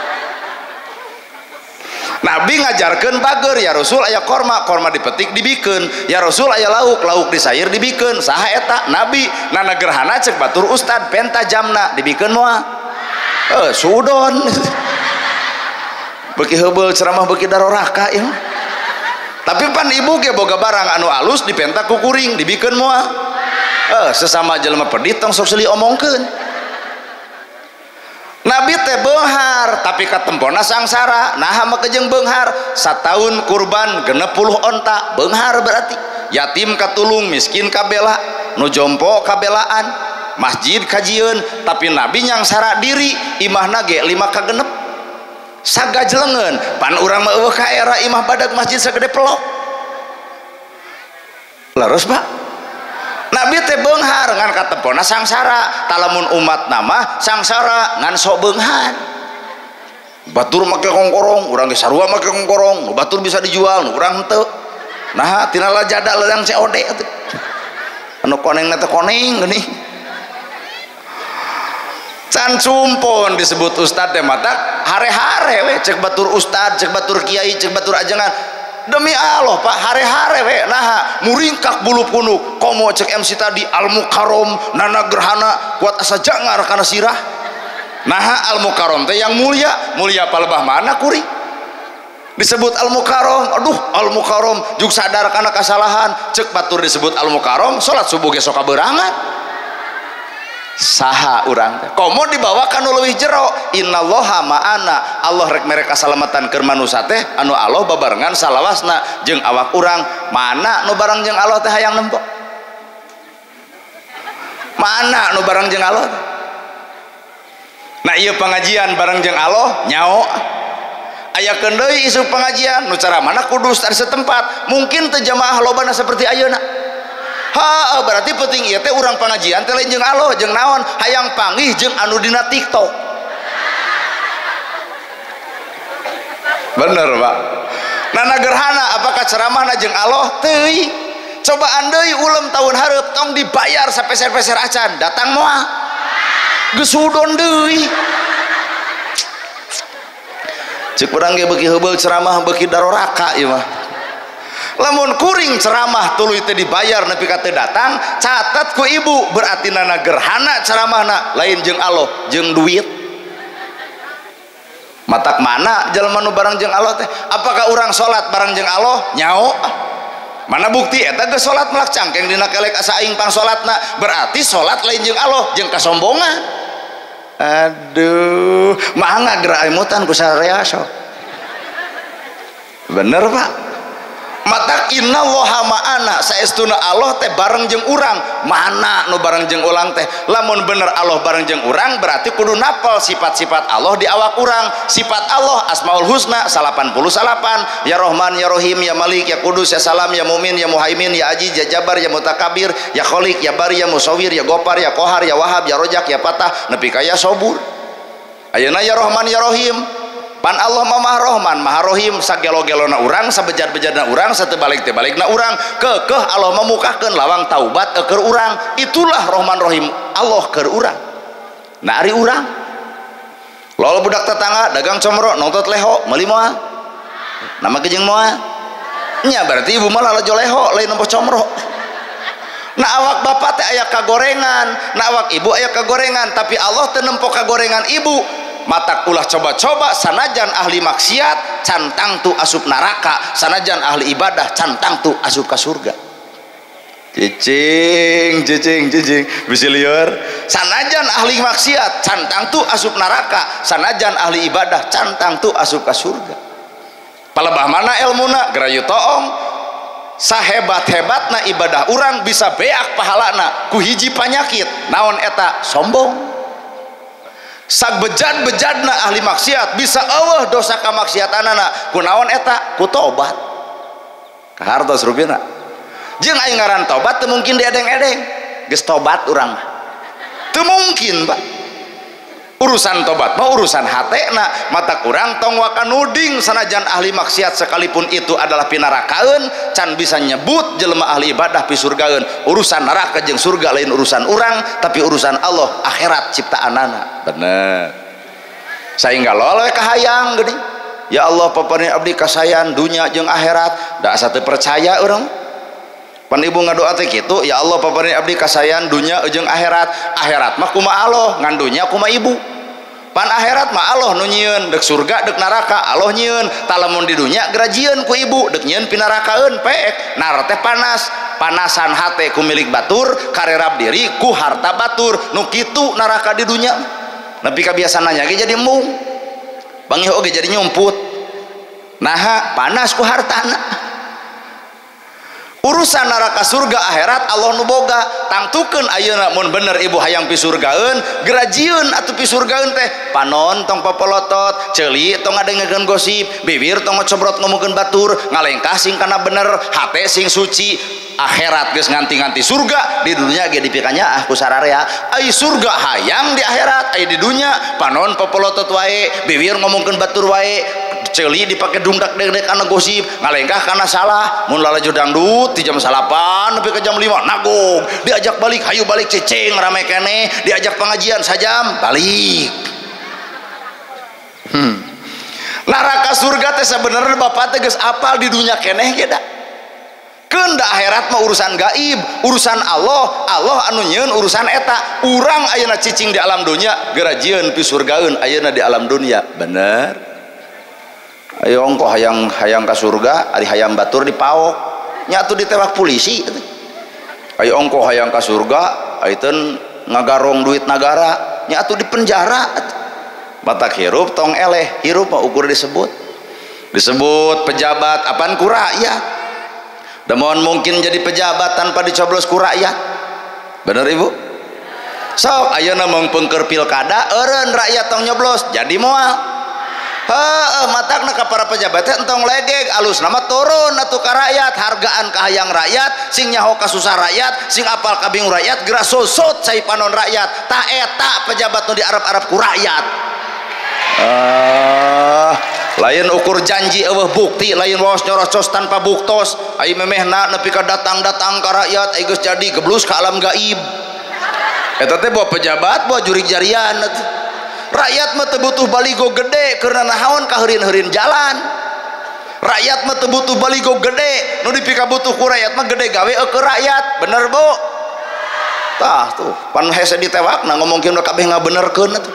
Nabi ngajarkeun bager, ya Rasul aya korma, korma dipetik dibikeun, ya Rasul aya lauk, lauk disair dibikeun. Saha eta? Nabi. Nana gerhana cek batur ustad penta jamna dibikeun moal. Sudon. Beuki heubeul ceramah beuki daroraka ieu. Tapi pan ibu ge boga barang anu alus dipenta ku kuring dibikeun moal. Sesama jelema pedit tong sok seuli omongkeun. Nabi teh beunghar tapi katempona sangsara. Nah maka jeung beunghar sataun kurban 60 onta. Beunghar berarti yatim katulung, miskin kabela, nu jompo kabelaan, masjid kajieun. Tapi Nabi nyangsara diri imahna ge 5 ka 6 sagajlengeun. Pan urang mah eueuh ka era imah badag masjid sagede pelok. Leres Pak. Nabi teh beunghar ngan katempona sangsara. Talamun umat nama sangsara ngan sok beunghar. Batur make kongkorong, urang ge sarua make kongkorong, nu batur bisa dijual, nu urang henteu. Nah, tina lajada ledang COD atuh. Anu konengna teh koneng geuning. Can cumpon disebut ustad teh mata hare-hare we cek batur ustad, cek batur kiai, cek batur ajengan. Demi Allah Pak, hare-hare we nah muringkak bulu punuk komo cek MC tadi Al-Mukarrom nana gerhana kuat asa jangar kana sirah. Nah Al-Mukarrom teh yang mulia, mulia palebah mana kuring disebut Al-Mukarrom. Aduh Al-Mukarrom jug sadar kana kasalahan, cek batur disebut Al-Mukarrom salat subuh ge sok kaberangan. Saha urang teh komo dibawa ka nu leuwih jero. Innallaha ma'ana, Allah rek mere kasalamatan keur manusa teh anu Allah babarengan salawasna jeung awak urang. Mana nu bareng jeung Allah teh hayang nempo? Mana nu bareng jeung Allah? Nah ieu pengajian bareng jeung Allah nyao. Aya deui isu pengajian nu cara mana kudu di setempat. Mungkin teu jamaah lobana seperti ayeuna. Berarti penting ieu teh urang pengajian teh lain jeung Allah jeung naon hayang panggih jeung anu dina TikTok. Bener Pak. Nana gerhana apakah ceramahna jeung Allah? Teuing. Cobaan deui ulem tahun hareup tong dibayar sapeser-peser acan datang moal. Geus sudon deui. Cek urang ge beuki heubeul ceramah beuki daroraka ieu mah. Lamun kuring ceramah tuluy teh dibayar nepi ka teu datang, catat ku ibu berarti nana gerhana ceramahna lain jeung Allah jeung duit. Matak mana jalma nu bareng jeung Allah teh? Apakah urang salat bareng jeung Allah? Nyao. Mana bukti eta geus salat melak cangkeng dina kelek asa aing pang salatna, berarti salat lain jeung Allah jeung kasombongan. Aduh, mah ngagerak imutan ku sareas. Bener Pak. Mata innallaha ma'ana, saestuna Allah teh bareng jeung urang. Mana nu bareng jeung ulang teh? Lamun bener Allah bareng jeung urang berarti kudu napal sifat-sifat Allah di awak urang. Sifat Allah Asmaul Husna 88. Ya Rahman, ya Rahim, ya Malik, ya Kudus, ya Salam, ya Mumin, ya Muhaimin, ya Aziz, ya Jabar, ya Mutakabir, ya Khaliq, ya Bari, ya Musawwir, ya Gopar, ya Qahar, ya Wahab, ya Rojak, ya Patah, nepi ka ya Sabur. Ayeuna ya Rahman, ya Rahim pan Allah mah Rahman maha Rohim, sagelo-gelona urang sabejad-bejadna urang satebalik-tebalikna urang kekeh Allah memukakeun lawang taubat keur urang. Itulah Rahman Rohim Allah keur urang. Nah ari urang lalu budak tetangga dagang comro nontot leho meuli moal nama kejeng moal nya berarti ibu malah lajo leho lain nempo comro. Nah awak bapak teh aya kagorengan, nah awak ibu aya kagorengan, tapi Allah teu nempo kagorengan ibu. Matak ulah coba-coba sanajan ahli maksiat cantang tu asup neraka, sanajan ahli ibadah cantang tu asup ka surga. Cicing bisi lieur. Sanajan ahli maksiat cantang tu asup neraka, sanajan ahli ibadah cantang tu asup ka surga. Palebah mana ilmuna gerayu toong. Sahebat-hebatna ibadah urang bisa beak pahalana ku hiji panyakit naon eta sombong. Sagbejad-bejadna ahli maksiat bisa eueuh dosa kamaksiatanana ku naon eta ku tobat kahartos rupina. Jeung aing ngaran tobat teu mungkin diedeng-edeng geus tobat urang mah teu mungkin Pak. Urusan tobat mah urusan hatena, mata kurang tong waka nuding sanajan ahli maksiat sekalipun itu adalah pinarakaeun can bisa nyebut jelema ahli ibadah pi surgaeun. Urusan neraka jeung surga lain urusan urang, tapi urusan Allah akhirat ciptaanana. Bener. Saingga loloe kahayang geuning. Ya Allah paparin abdi kasayan dunya jeung akhirat, da asa teu percaya urang. Pan ibu ngadoa teh kitu, ya Allah paparin abdi kasayan dunya jeung akhirat. Akhirat mah kumaha Allah, ngan dunya kumaha ibu. Pan akhirat mah Allah nu nyieun, dek surga dek neraka Allah nyieun. Talamun di dunya grajieun ku ibu, dek nyieun pinarakaeun peek. Nar teh panas, panasan hate ku milik batur, karerab diri ku harta batur. Nu kitu neraka di dunya. Nepi ka biasanana ge jadi embung. Bangih oge jadi nyumput. Naha panas ku hartana. Urusan neraka surga akhirat Allah nu boga. Tangtukeun ayeuna mun bener ibu hayang pi surgaeun grajieun atuh pi surgaeun teh panon tong papolotot ceuli tong ngadengekeun gosip bibir tong ngocobrot ngomongkeun batur ngalengkah sing kana bener hate sing suci. Akhirat geus nganti-nganti surga di dunia ge dipikanya ku sararea ai surga hayang di akhirat ai di dunya panon papolotot wae bibir ngomongkeun batur wae ceuli dipake dungdak dek-dek kana gosip ngalengkah kana salah mun lalajo dangdut di jam 8 nepi ka jam 5 nagong diajak balik hayu balik ceceng rame keneh diajak pengajian sajam balik. Neraka surga teh sabenerna bapak teh geus apal di dunya keneh ge da. Keunda akhirat mah urusan gaib, urusan Allah, Allah anu nyieun urusan eta. Urang ayeuna cicing di alam dunya gerajieun pi surgaeun ayeuna di alam dunya. Bener. Ayo engko hayang ka surga ari hayam batur dipaok nya atuh ditewak polisi. Ayo engko hayang ka surga ayeun ngagarong duit nagara nya atuh dipenjara. Batak hirup tong eleh, hirup mah ukur disebut pejabat apaan ku rakyat. Damun mungkin jadi pejabat tanpa dicoblos ku rakyat. Bener ibu? Sok ayeuna mengpengker pilkada eureun rakyat tong nyoblos jadi moal. Heuh matakna ka para pejabat teh entong legeg alus nama turun atuh ka rakyat hargaan ka hayang rakyat sing nyaho ka susah rakyat sing apal ka bingung rakyat geura sosot cai panon rakyat ta eta pejabat nu diarep-arep ku rakyat. Lain ukur janji eueuh bukti lain waos nyorocos tanpa buktos ai memehna nepi ka datang-datang ka rakyat ai geus jadi geblus ka alam gaib. Eta teh bawa pejabat bawa jurig jarian. Rakyat mah teu butuh baligo gede keurna nahaon ka heureun-heureun jalan. Rakyat mah teu butuh baligo gede nu dipika butuh ku rakyat mah gede gawe ke rakyat. Bener Bu? Tah tuh pan hese ditewakna ngomongkeun kabeh ngabenerkeun atuh.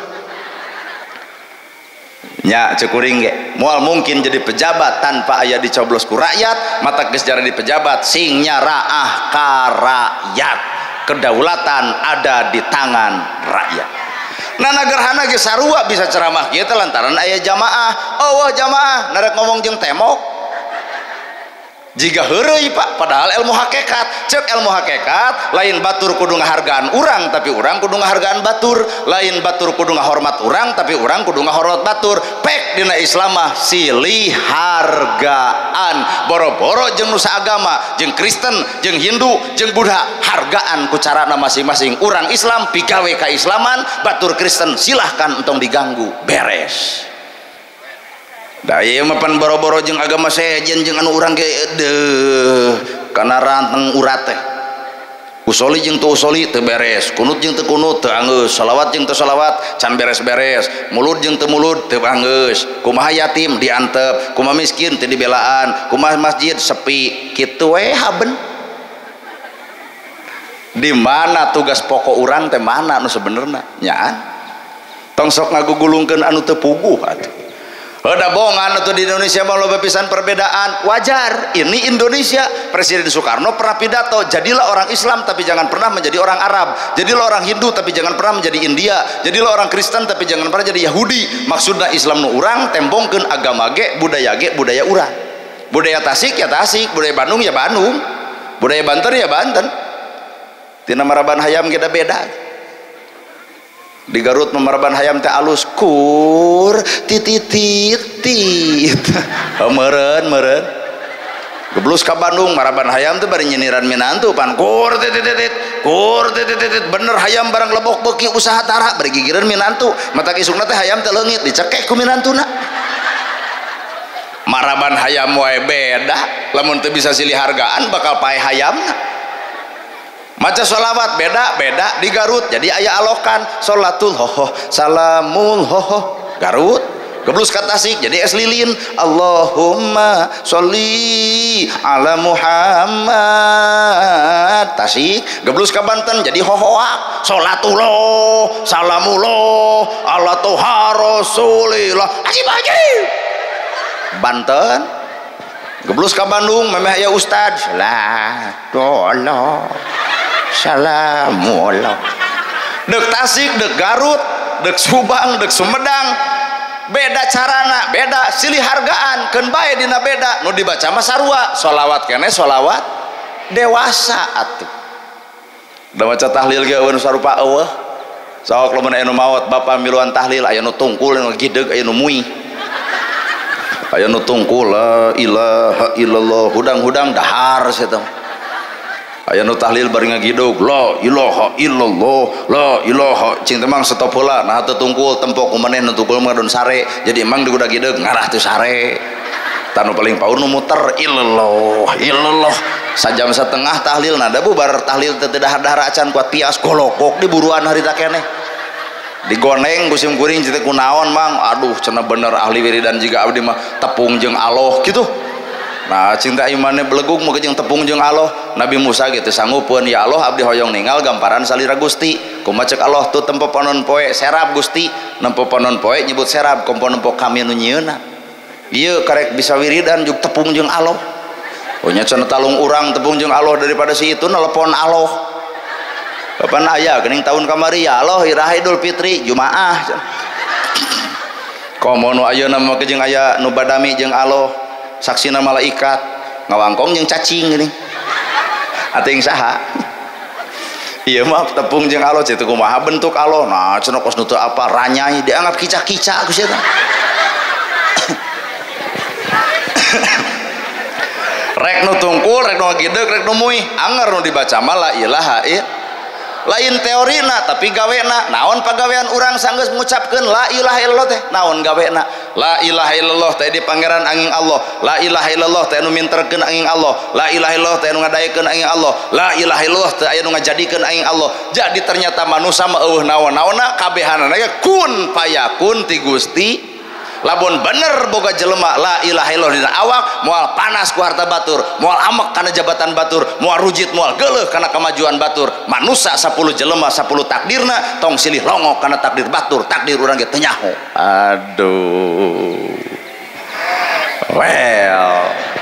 Nya cekuring ge moal mungkin jadi pejabat tanpa aya dicoblos ku rakyat mata geus jadi pejabat sing nyaraah ka rakyat. Kedaulatan ada di tangan rakyat. Nah nagerhana ge sarua bisa ceramah kieu teh lantaran aya jamaah. Eueuh jamaah narek ngomong jeung temok. Jiga heureuy Pak, padahal ilmu hakikat. Cek ilmu hakikat lain batur kudu ngahargaan urang tapi urang kudu ngahargaan batur, lain batur kudu ngahormat urang tapi urang kudu ngahormat batur. Pek dina Islam mah silih hargaan. Boro-boro jeung nusa agama, jeung Kristen, jeung Hindu, jeung Buddha hargaan ku carana masing-masing. Urang Islam pigawe kaislaman, batur Kristen silahkan entong diganggu, beres. da ieu mah pan boro-boro jeung agama sejen jeung anu urang ge kana ranteng urat teh usoli jeung teu usoli teu beres, kunut jeung teu kunut teu anggeus, shalawat jeung teu shalawat can beres-beres, mulud jeung teu mulud teu anggeus, kumaha yatim diantep, kumaha miskin teu dibelaan, kumaha masjid sepi, kitu we haben. Di mana tugas pokok urang teh mana anu sebenarnya nyaan? Tong sok ngagugulungkeun anu teu puguh atuh. Ada bohongan atau di Indonesia mau loba pisan perbedaan, wajar. Ini Indonesia. Presiden Soekarno pernah pidato, jadilah orang Islam tapi jangan pernah menjadi orang Arab, jadilah orang Hindu tapi jangan pernah menjadi India, jadilah orang Kristen tapi jangan pernah jadi Yahudi. Maksudnya Islam nu urang tembongkeun agama ge budaya urang. Budaya Tasik ya Tasik, budaya Bandung ya Bandung, budaya Banten ya Banten. Tina maraban hayam kita beda. Di Garut memaraban hayam teh alus kur tititit meureun geblus ka Bandung maraban hayam teh bari nyiniran minantu pan kur tititit bener hayam barang lebok beuki usaha tara bari gigireun minantu mata isukna teh hayam teh leungit dicekek ku minantuna. Maraban hayam wae beda, lamun teu bisa silih hargaan bakal pae hayamna. Maca sholawat beda di Garut jadi aya alokan sholatul hoho salamul hoho Garut, geblus ka Tasik jadi es lilin Allahumma sholli ala Muhammad Tasik, geblus ka Banten jadi hohoak sholatullah salamullah ala toha rasulillah haji Banten, geblus ka Bandung memeh aya ustad salatullah salamullah. Dek Tasik, dek Garut, dek Subang, dek Sumedang beda carana, beda silih hargaan keun bae dina beda. Nu dibaca mah sarua, sholawat keneh sholawat dewasa atuh. Da maca tahlil ge eueun sarupa eueuh. Sok lamun aya nu maot bapa miluan tahlil aya nu tungkul anu gideg aya nu muih. Aya nu tungkul la ilaha illallah hudang-hudang dahar sia teh. Aya nu tahlil bari ngagidog la ilaha illallah la ilaha cing teh mang stop heula nah teu tungkul tempok ku maneh nu tungkul mah don sare jadi emang diguda gideg ngarah teu sare tanu paling paur nu muter illallah sajam setengah tahlil nah da bubar tahlil teu dahar-dahar acan kuat pias golokok di buruan harita keneh digoneng ku sim kuring cita kunaon mang aduh cenah bener ahli wiridan jiga abdi mah tepung jeung aloh kitu. Nah cinta imannya beleguk mau jeung tepung jeung Allah. Nabi Musa gitu sanggupeun ya Allah abdi hoyong ningal gamparan salira Gusti kumaha ceuk Allah tuh tempo panon poe serab Gusti nempo panon poe nyebut serab kompo nempo kami nu nyieuna ieu karek bisa wiridan juk tepung jeung Allah oh nya cenah talung urang tepung jeung Allah daripada si itu nelpon Allah kapan aya geuning tahun kamari ya Allah iraha Idul Fitri Jumaah komo nu ayeuna mah jeung aya nu badami jeung Allah saksina malaikat ngawangkong jeung cacing geuning ating saha ieu mah tepung jeung Allah citu kumaha bentuk Allah nah cenah kos nu teu apa ranyai dianggap kicak-kicak ku sia tah rek nu tungkul rek nu ngagideg rek nu muih anger nu dibaca mah la ilaha illallah lain teorina tapi gawena naon pagawean urang sanggeus mengucapkeun la ilaha illallah teh naon gawena la ilaha illallah teh di pangeran angin Allah la ilaha illallah teh anu minterkeun angin Allah la ilaha illallah teh anu ngadayekeun angin Allah la ilaha illallah teh aya nu ngajadikeun angin Allah jadi ternyata manusia mah eueuh naon-naonna kabehanana ge kun fayakun ti Gusti. Lamun bener boga jelema la ilaha illallah dina awak moal panas ku harta batur moal amek kana jabatan batur moal rujit moal geuleuh kana kemajuan batur manusia 10 jelema 10 takdirna tong silih longok kana takdir batur takdir urang ge teu nyaho aduh well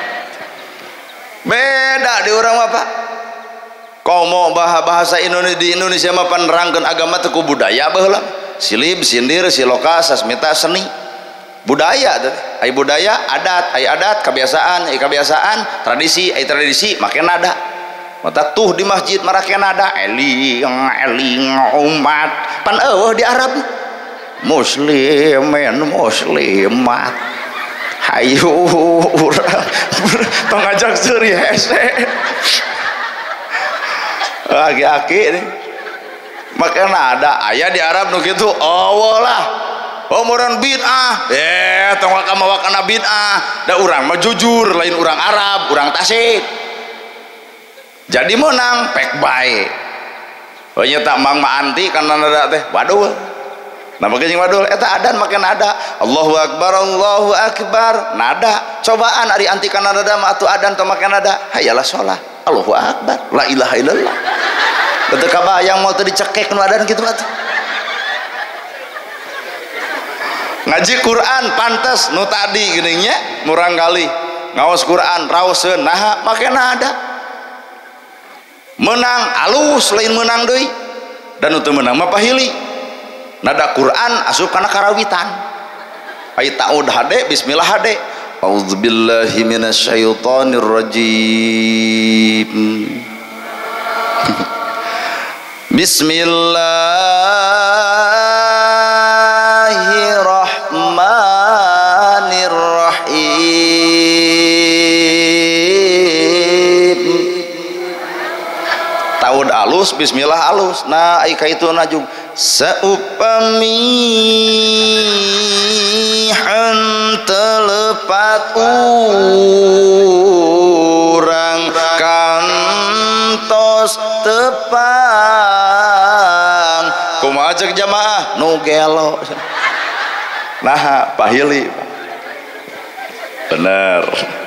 beda di urang mah Pak komo bahasa Indonesia di Indonesia mah panerangkeun agama teu ku budaya baheula silib sindir siloka sasmita seni budaya ai budaya adat kebiasaan kebiasaan tradisi tradisi make nada mata tuh di masjid marake nada eling umat pan eueuh di Arab muslimin muslimat hayu urang pangajak seuri hese aki-aki nih make nada aya di Arab nu kitu Allah lah umuran bid'ah tong wakana bid'ah da urang mah jujur lain urang Arab urang Tasik jadi menang pek bae oh nya tak mang ma anti kana nada teh waduh nah makanya waduh eta adan make nada Allahu akbar nada cobaan ari anti kana nada mah atuh adan teu make nada hayalah sholat Allahu akbar la ilaha illallah teu kabayang mau teu dicekek nu adan kitu atuh ngaji Quran pantes nu tadi geuning nya murang kali ngaos Quran raoseun naha make nada menang alus lain menang deui dan nu teu menang mah pahili nada Quran asup kana karawitan ai ta'ud hade bismillah hade auzubillahi minasyaitonir rajim Bismillahirrahmanirrahim ta'ud alus bismillah alus nah ai kaituna jeung saupami telepat urang kantos tepang kumaha ceuk jamaah nu gelo nah pahili bener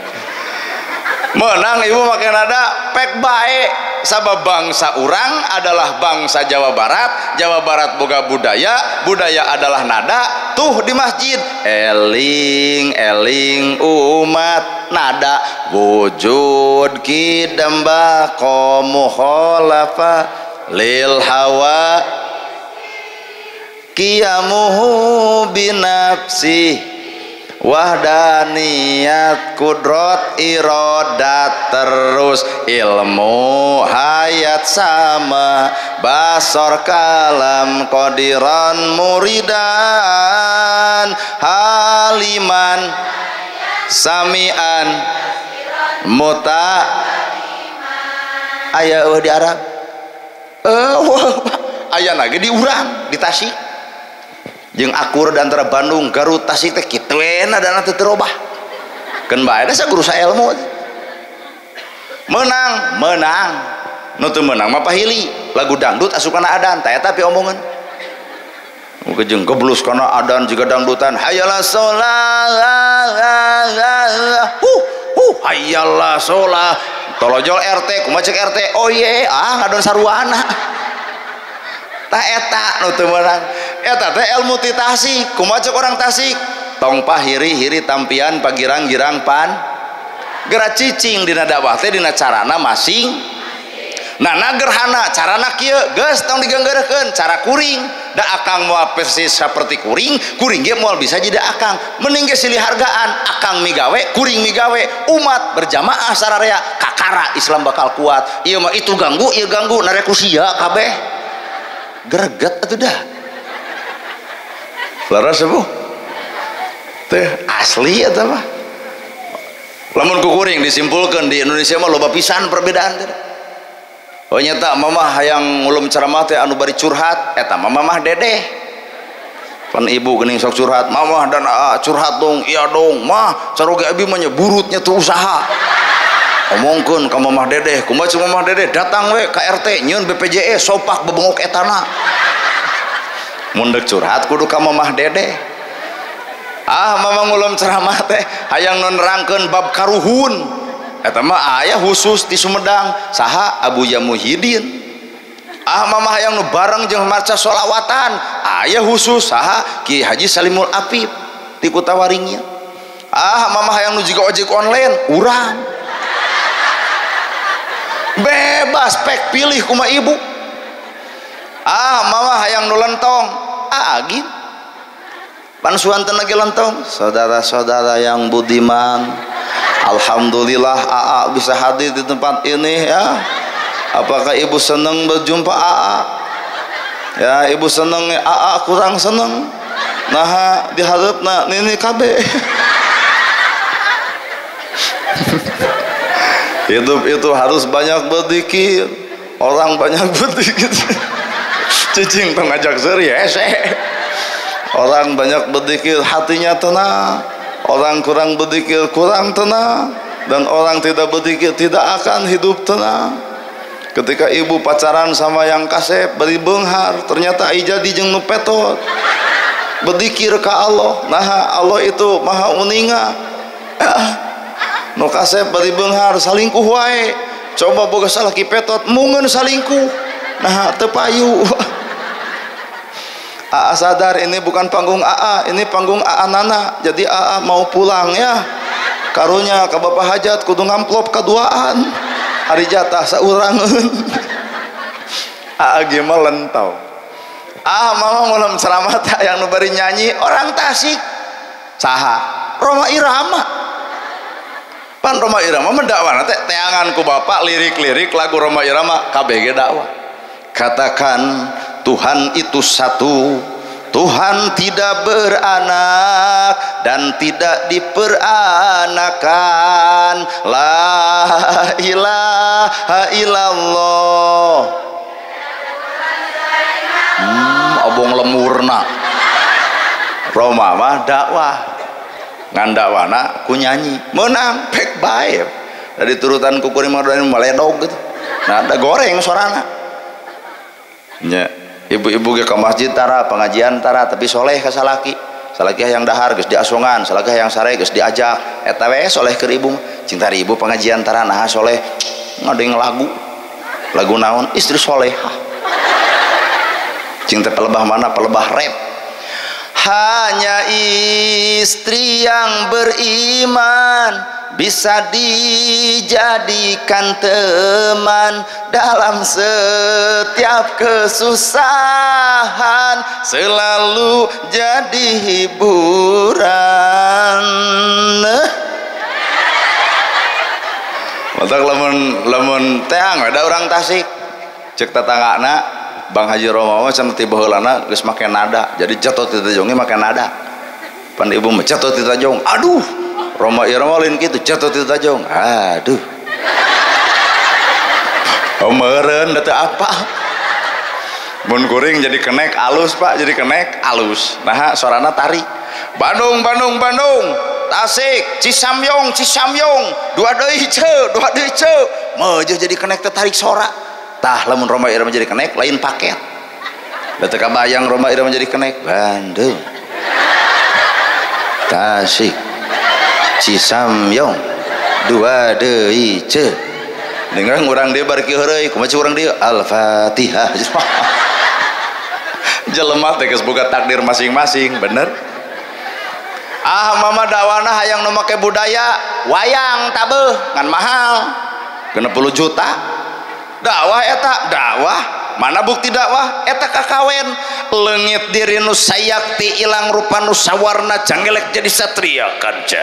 menang ibu make nada pek bae sabab bangsa urang adalah bangsa Jawa Barat boga budaya adalah nada tuh di masjid eling umat nada wujud kidamba mukhalafa lil hawa qiyamuhu binafsi wahdaniyat kudrot irodat terus ilmu hayat sama basor kalam qadiran muridan haliman samian muta aya di Arab aya lagi di urang di Tasik jeung akur di antara Bandung Garut Tasik teh kitu adana teu terobah keun bae da saguru saelmu menang nu teu menang mah pahili lagu dangdut asup kana adan tah eta pi omongan muga jeung goblus kana adan juga dangdutan hayalah sholat hayalah sholat tolojol RT kumaha ceuk RT oh ye ngadon saruana tah eta nu teu meunang eta teh ilmu ti Tasik kumaha ceuk orang Tasik tong pahiri-hiri tampian pagirang-girang pan geura cicing dina dakwah teh dina carana masing nah gerhana carana kieu geus tong digeunggeurkeun cara kuring da akang moal persis saperti kuring ge moal bisa jadi akang mending ge silih hargaan akang migawe kuring migawe umat berjamaah sararea kakara Islam bakal kuat ieu mah itu ganggu ieu ganggu narek sia kabeh greget atuh dah laras sepuh teh asli eta mah lamun ku kuring disimpulkeun di Indonesia mah loba pisan perbedaan teh oh nyata mamah hayang ngulum ceramah teh anu bari curhat eta mamah dedeh pan ibu geuning sok curhat mamah dan curhat dong iya dong mah caroge abi mah nya burutnya tuh usaha omongkeun ka mamah dedeh kumaha ceuk mamah dedeh datang we ka RT nyieun BPJS sopak bebengok etana mun deuk curhat kudu ka mamah dedeh mamah ngulum ceramah teh hayang nerangkeun bab karuhun eta mah aya khusus di Sumedang saha Abu Yamuhidin mamah hayang nu bareng jeung maca sholawatan aya khusus saha Ki Haji Salimul Apip ti Kutawaringnya mamah hayang nu jiga ojek online urang bebas pek pilih kumaha ibu mamah hayang nu lentong agin pansuhan teu lagi lentong saudara-saudara yang budiman alhamdulillah bisa hadir di tempat ini ya apakah ibu senang berjumpa ya ibu senang kurang senang nah diharapna nini kabeh hidup itu harus banyak berzikir orang banyak berzikir cicing tong ngajak serius Orang banyak berzikir hatinya tenang, orang kurang berzikir kurang tenang, dan orang tidak berzikir tidak akan hidup tenang. Ketika ibu pacaran sama yang kasep beri benghar, ternyata ai jadi jeung nu petot. Berzikir ke Allah, nah Allah itu maha uninga. Nu kasep beri benghar salingkuh wae, coba boga salaki petot mungeun salingkuh, nah teu payu. Aa sadar ini bukan panggung Aa, ini panggung Aa Nana. Jadi Aa mau pulang ya, karunya ke bapak hajat kudu ngamplop kaduaan, hari jatah saurangeun. Aa gimana lentau. Mama malam ceramah yang nubari nyanyi orang Tasik saha Roma Irama, pan Roma Irama mendakwa teh teangan ku bapak lirik-lirik lagu Roma Irama KBG dakwah. Katakan Tuhan itu satu, Tuhan tidak beranak dan tidak diperanakan, la ilaha illallah. Obong lemurna Roma mah dakwah ngandakwana ku nyanyi menang pek bae dari turutan ku kuring madoan maledog gitu. Nah ada goreng suarana nya ibu-ibu ge ka masjid tara pengajian tara tapi soleh ka salaki yang dahar geus diasongan, salaki yang sare geus diajak eta we soleh keur ibu cinta ibu pengajian tara nah soleh ngadeng lagu naon istri solehah cinta pelebah mana pelebah rap. Hanya istri yang beriman bisa dijadikan teman dalam setiap kesusahan, selalu jadi hiburan. Matak lamun teang ada orang Tasik cek tetanggana Bang Haji Romawa cenah tiba heulana geus make nada, jadi jatuh ti tajong make nada. Pan ibu mah jatuh ti tajong, aduh. Roma Irama lain kitu, jatuh ti tajong, aduh. Meureun da teu apa. Mun kuring jadi kenek alus Pak, jadi kenek alus. Nah, suarana tari. Bandung, Tasik, Cisamyong, dua deui ceu. Meueuh jadi kenek teh tarik sora. Tah lamun Roma Irama jadi kenek lain paket. Da teu kabayang Roma Irama jadi kenek. Bandung, Tasik, Cisamyong, dua deui ceu. Dengar urang dieu bari kieu heureuy, kumaha urang dieu? Al-Fatihah. Jelema teh geus boga takdir masing-masing, bener. Mama dakwana hayang nu make budaya wayang tabeuh ngan mahal. 60 juta. Dakwah eta dakwah mana bukti dakwah eta kakawen leungit diri nu sayakti ilang rupa nu sawarna jangelek jadi satria kanca.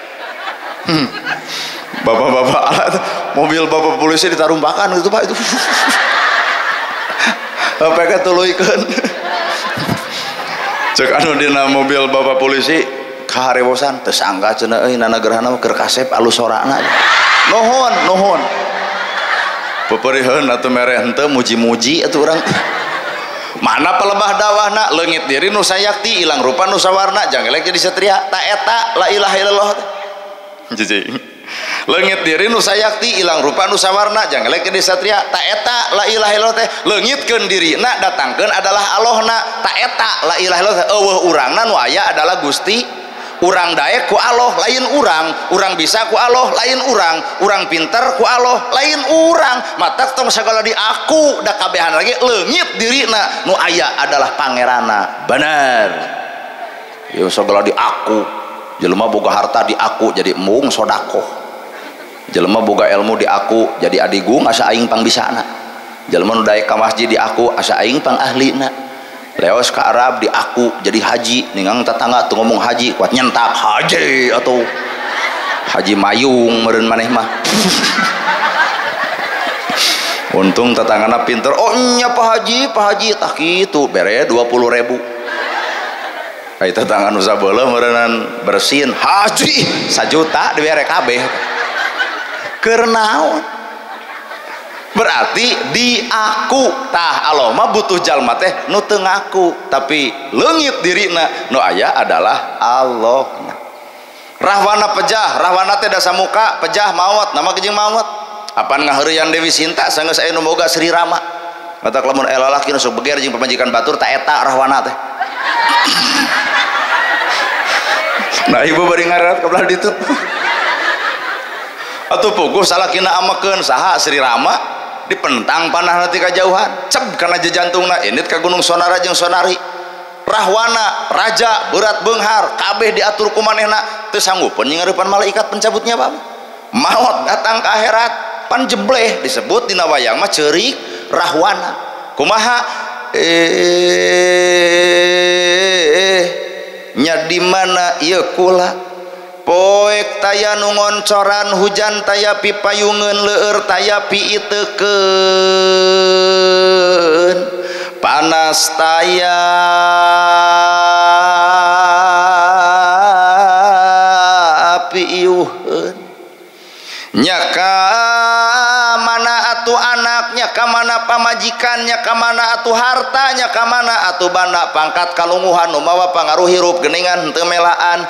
Bapak-bapak mobil bapak polisi ditarumpakan gitu Pak itu. Apa tuluykeun cek anu dina mobil bapak polisi kaharewosan teu sangka cenah euy nana gerhana keur kasep alus sorana. Nuhun peperiheun atuh mere henteu muji-muji atuh urang. Mana pelebah dakwahna leungit diri nu sayakti ilang rupa nu sawarna jangelek jadi satria ta eta la ilaha illallah. Jiji leungit diri nu sayakti ilang rupa nu sawarna jangelek jadi satria ta eta la ilaha illallah teh leungitkeun dirina datangkeun adalah Allahna ta eta la ilaha illallah eueuh urangna nu aya adalah Gusti. Urang daek ku Allah lain urang bisa ku Allah lain urang pinter ku Allah lain urang. Matak tong sagala di aku da kabehan lagi leungit dirina nu aya adalah pangerana. Bener ieu sagala di aku. Jelema boga harta di aku jadi mung sodako, jelema boga ilmu di aku jadi adigung asa aing pangbisana, jelema nu daek ka masjid di aku asa aing pang ahlina. Leos ke Arab di aku jadi haji, ningang tetangga tuh ngomong haji kuat nyentak haji atau haji mayung meureun maneh mah. Untung tetanggana pinter, oh nya Pak Haji tah kitu bere 20.000. Ai tetangga nu sabeuleuh meureunan bersin haji 1 juta dibere kabeh. Keur naon? berarti diaku tah Allah mah butuh jalma teh nu teu ngaku tapi leungit dirina nu aya adalah Allah. Rahwana pejah, rahwana teh dasa muka pejah maot nama jeung maot apaan ngaheureuyan Dewi Sinta sanggeus aya nu boga Sri Rama matak lamun aya lalaki nu sok beger jeung pamajikan batur tak eta rahwana teh. Nah ibu bari ngarat kabelah ditu atuh puguh salakina amakeun saha Sri Rama dipentang panah nanti kejauhan cep karena jejantungna init ke gunung Sonara jeung Sonari. Rahwana raja berat beunghar kabeh diatur ku manehna teu sanggupeun nyingeurepan malaikat pencabut nyawa. Maut datang ke akhirat pan jebleh disebut dina wayang mah ceurik rahwana kumaha nya di mana ieu kula poek taya nu ngoncoran hujan taya pipayungeun leueur taya piiteukeun panas taya piiuheun nya ka mana atuh anaknya ka mana pamajikannya ka mana atuh hartanya ka mana atuh bana pangkat kalungguhan nu mawa pangaruh hirup geuningan henteu melaan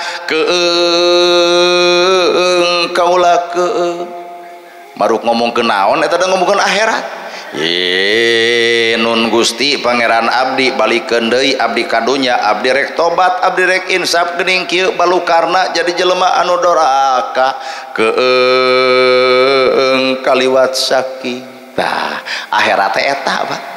keung kaula keung maruk ngomongkeun naon eta da ngomongkeun akhirat. Nun Gusti Pangeran abdi balikeun deui abdi kadunya abdi rek tobat abdi rek insaf geuning kieu balukarna jadi jelema anu doraka keung kaliwat sakit. Tah akhirat teh eta Pak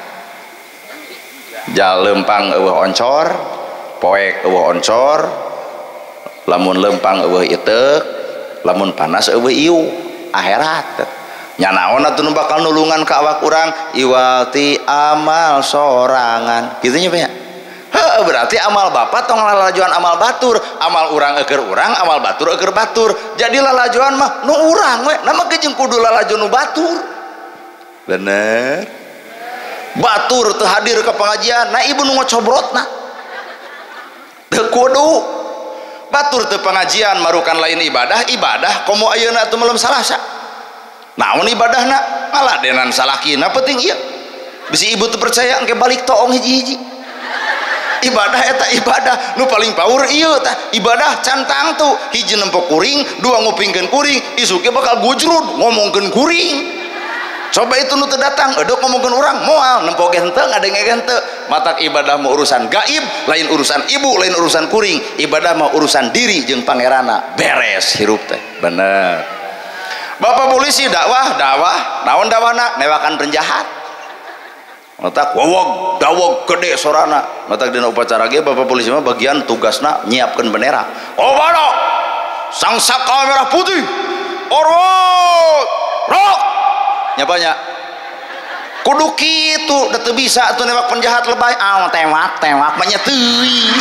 jalempang eueuh oncor poek eueuh oncor lamun lempang eueuh iteuk lamun panas eueuh iu akhirat nya naon atuh nu bakal nulungan ka awak urang iwati amal sorangan kitu nya heuh berarti amal bapa tong lalajuan amal batur amal urang eukeur urang amal batur eukeur batur jadi lalajuan mah nu urang we nama jeung kudu lalajuan nu batur bener batur teu hadir ke pengajian nah ibu nu ngocobrotna teu kudu batur teu pengajian marukan lain ibadah komo ayeuna atuh malam Salasa naon ibadahna ngaladenan salakina penting ieu bisi ibu teu percaya engke balik toong hiji-hiji ibadah eta ibadah nu paling power ieu tah ibadah cantang tuh hiji nempok kuring dua ngupingkeun kuring isu ge bakal gujrud ngomongkeun kuring coba itu nu teu datang edok ngomongkeun urang moal nempok ge henteu ngadenge ge henteu matak ibadah mah urusan gaib lain urusan ibu lain urusan kuring ibadah mah urusan diri jeung pangerana beres hirup teh bener. Bapak polisi dakwah naon dakwahna newakan penjahat matak wawog dawog gede sorana matak dina upacara ge bapak polisi mah bagian tugasna nyiapkeun bendera obaro sang saka merah putih orwot rok nyapanya kudu kitu da teu bisa atuh newak penjahat lebay tewak mah nya teuing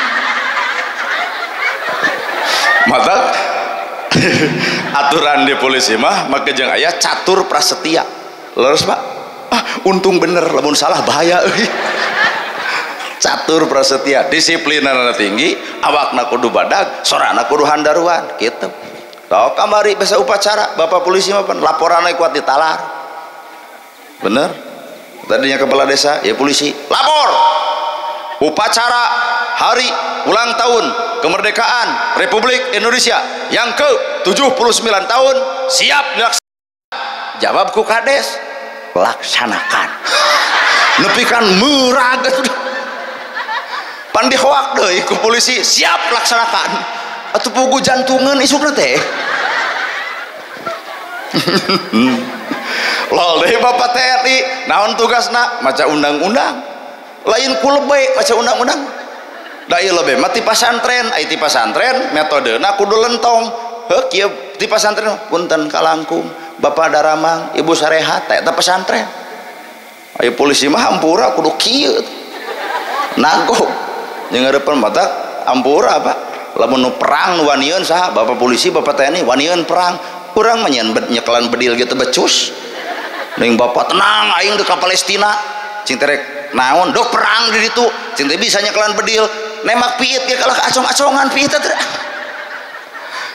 matak aturan di polisi mah maka jeung aya catur prasetya leres Pak untung bener lamun salah bahaya catur prasetya disiplinana tinggi awakna kudu badag sorana kudu handaruan kitu tong kamari basa upacara bapak polisi mah laporanna kuat ditalar bener tadinya kepala desa ya polisi lapor upacara hari ulang tahun kemerdekaan Republik Indonesia yang ke-79 tahun siap dilaksanakan jawabku kades laksanakan nepikan meurag pan dihoak deui ku polisi siap laksanakan atuh pugu jantungan isukna teh lol deui bapak TNI naon tugasna maca undang-undang lain ku lebay maca undang-undang da ieu lebih mah ti pasantren aya ti pasantren metodena kudu lentong heuh kieu ti pasantren punten kalangkung bapak daramang ibu sarehat eta pesantren aya polisi mah hampura kudu kieu nagok jeung ngeureupkeun matak hampura Pak lamun nu perang nu wanieun saha bapak polisi bapak TNI wanieun perang urang mah nyekelan bedil gitu becus ning bapak tenang aing di ka Palestina cing terek naon dok perang di ditu cing teh bisa nyekelan bedil nemak piit ge kalah acong-acongan piit teh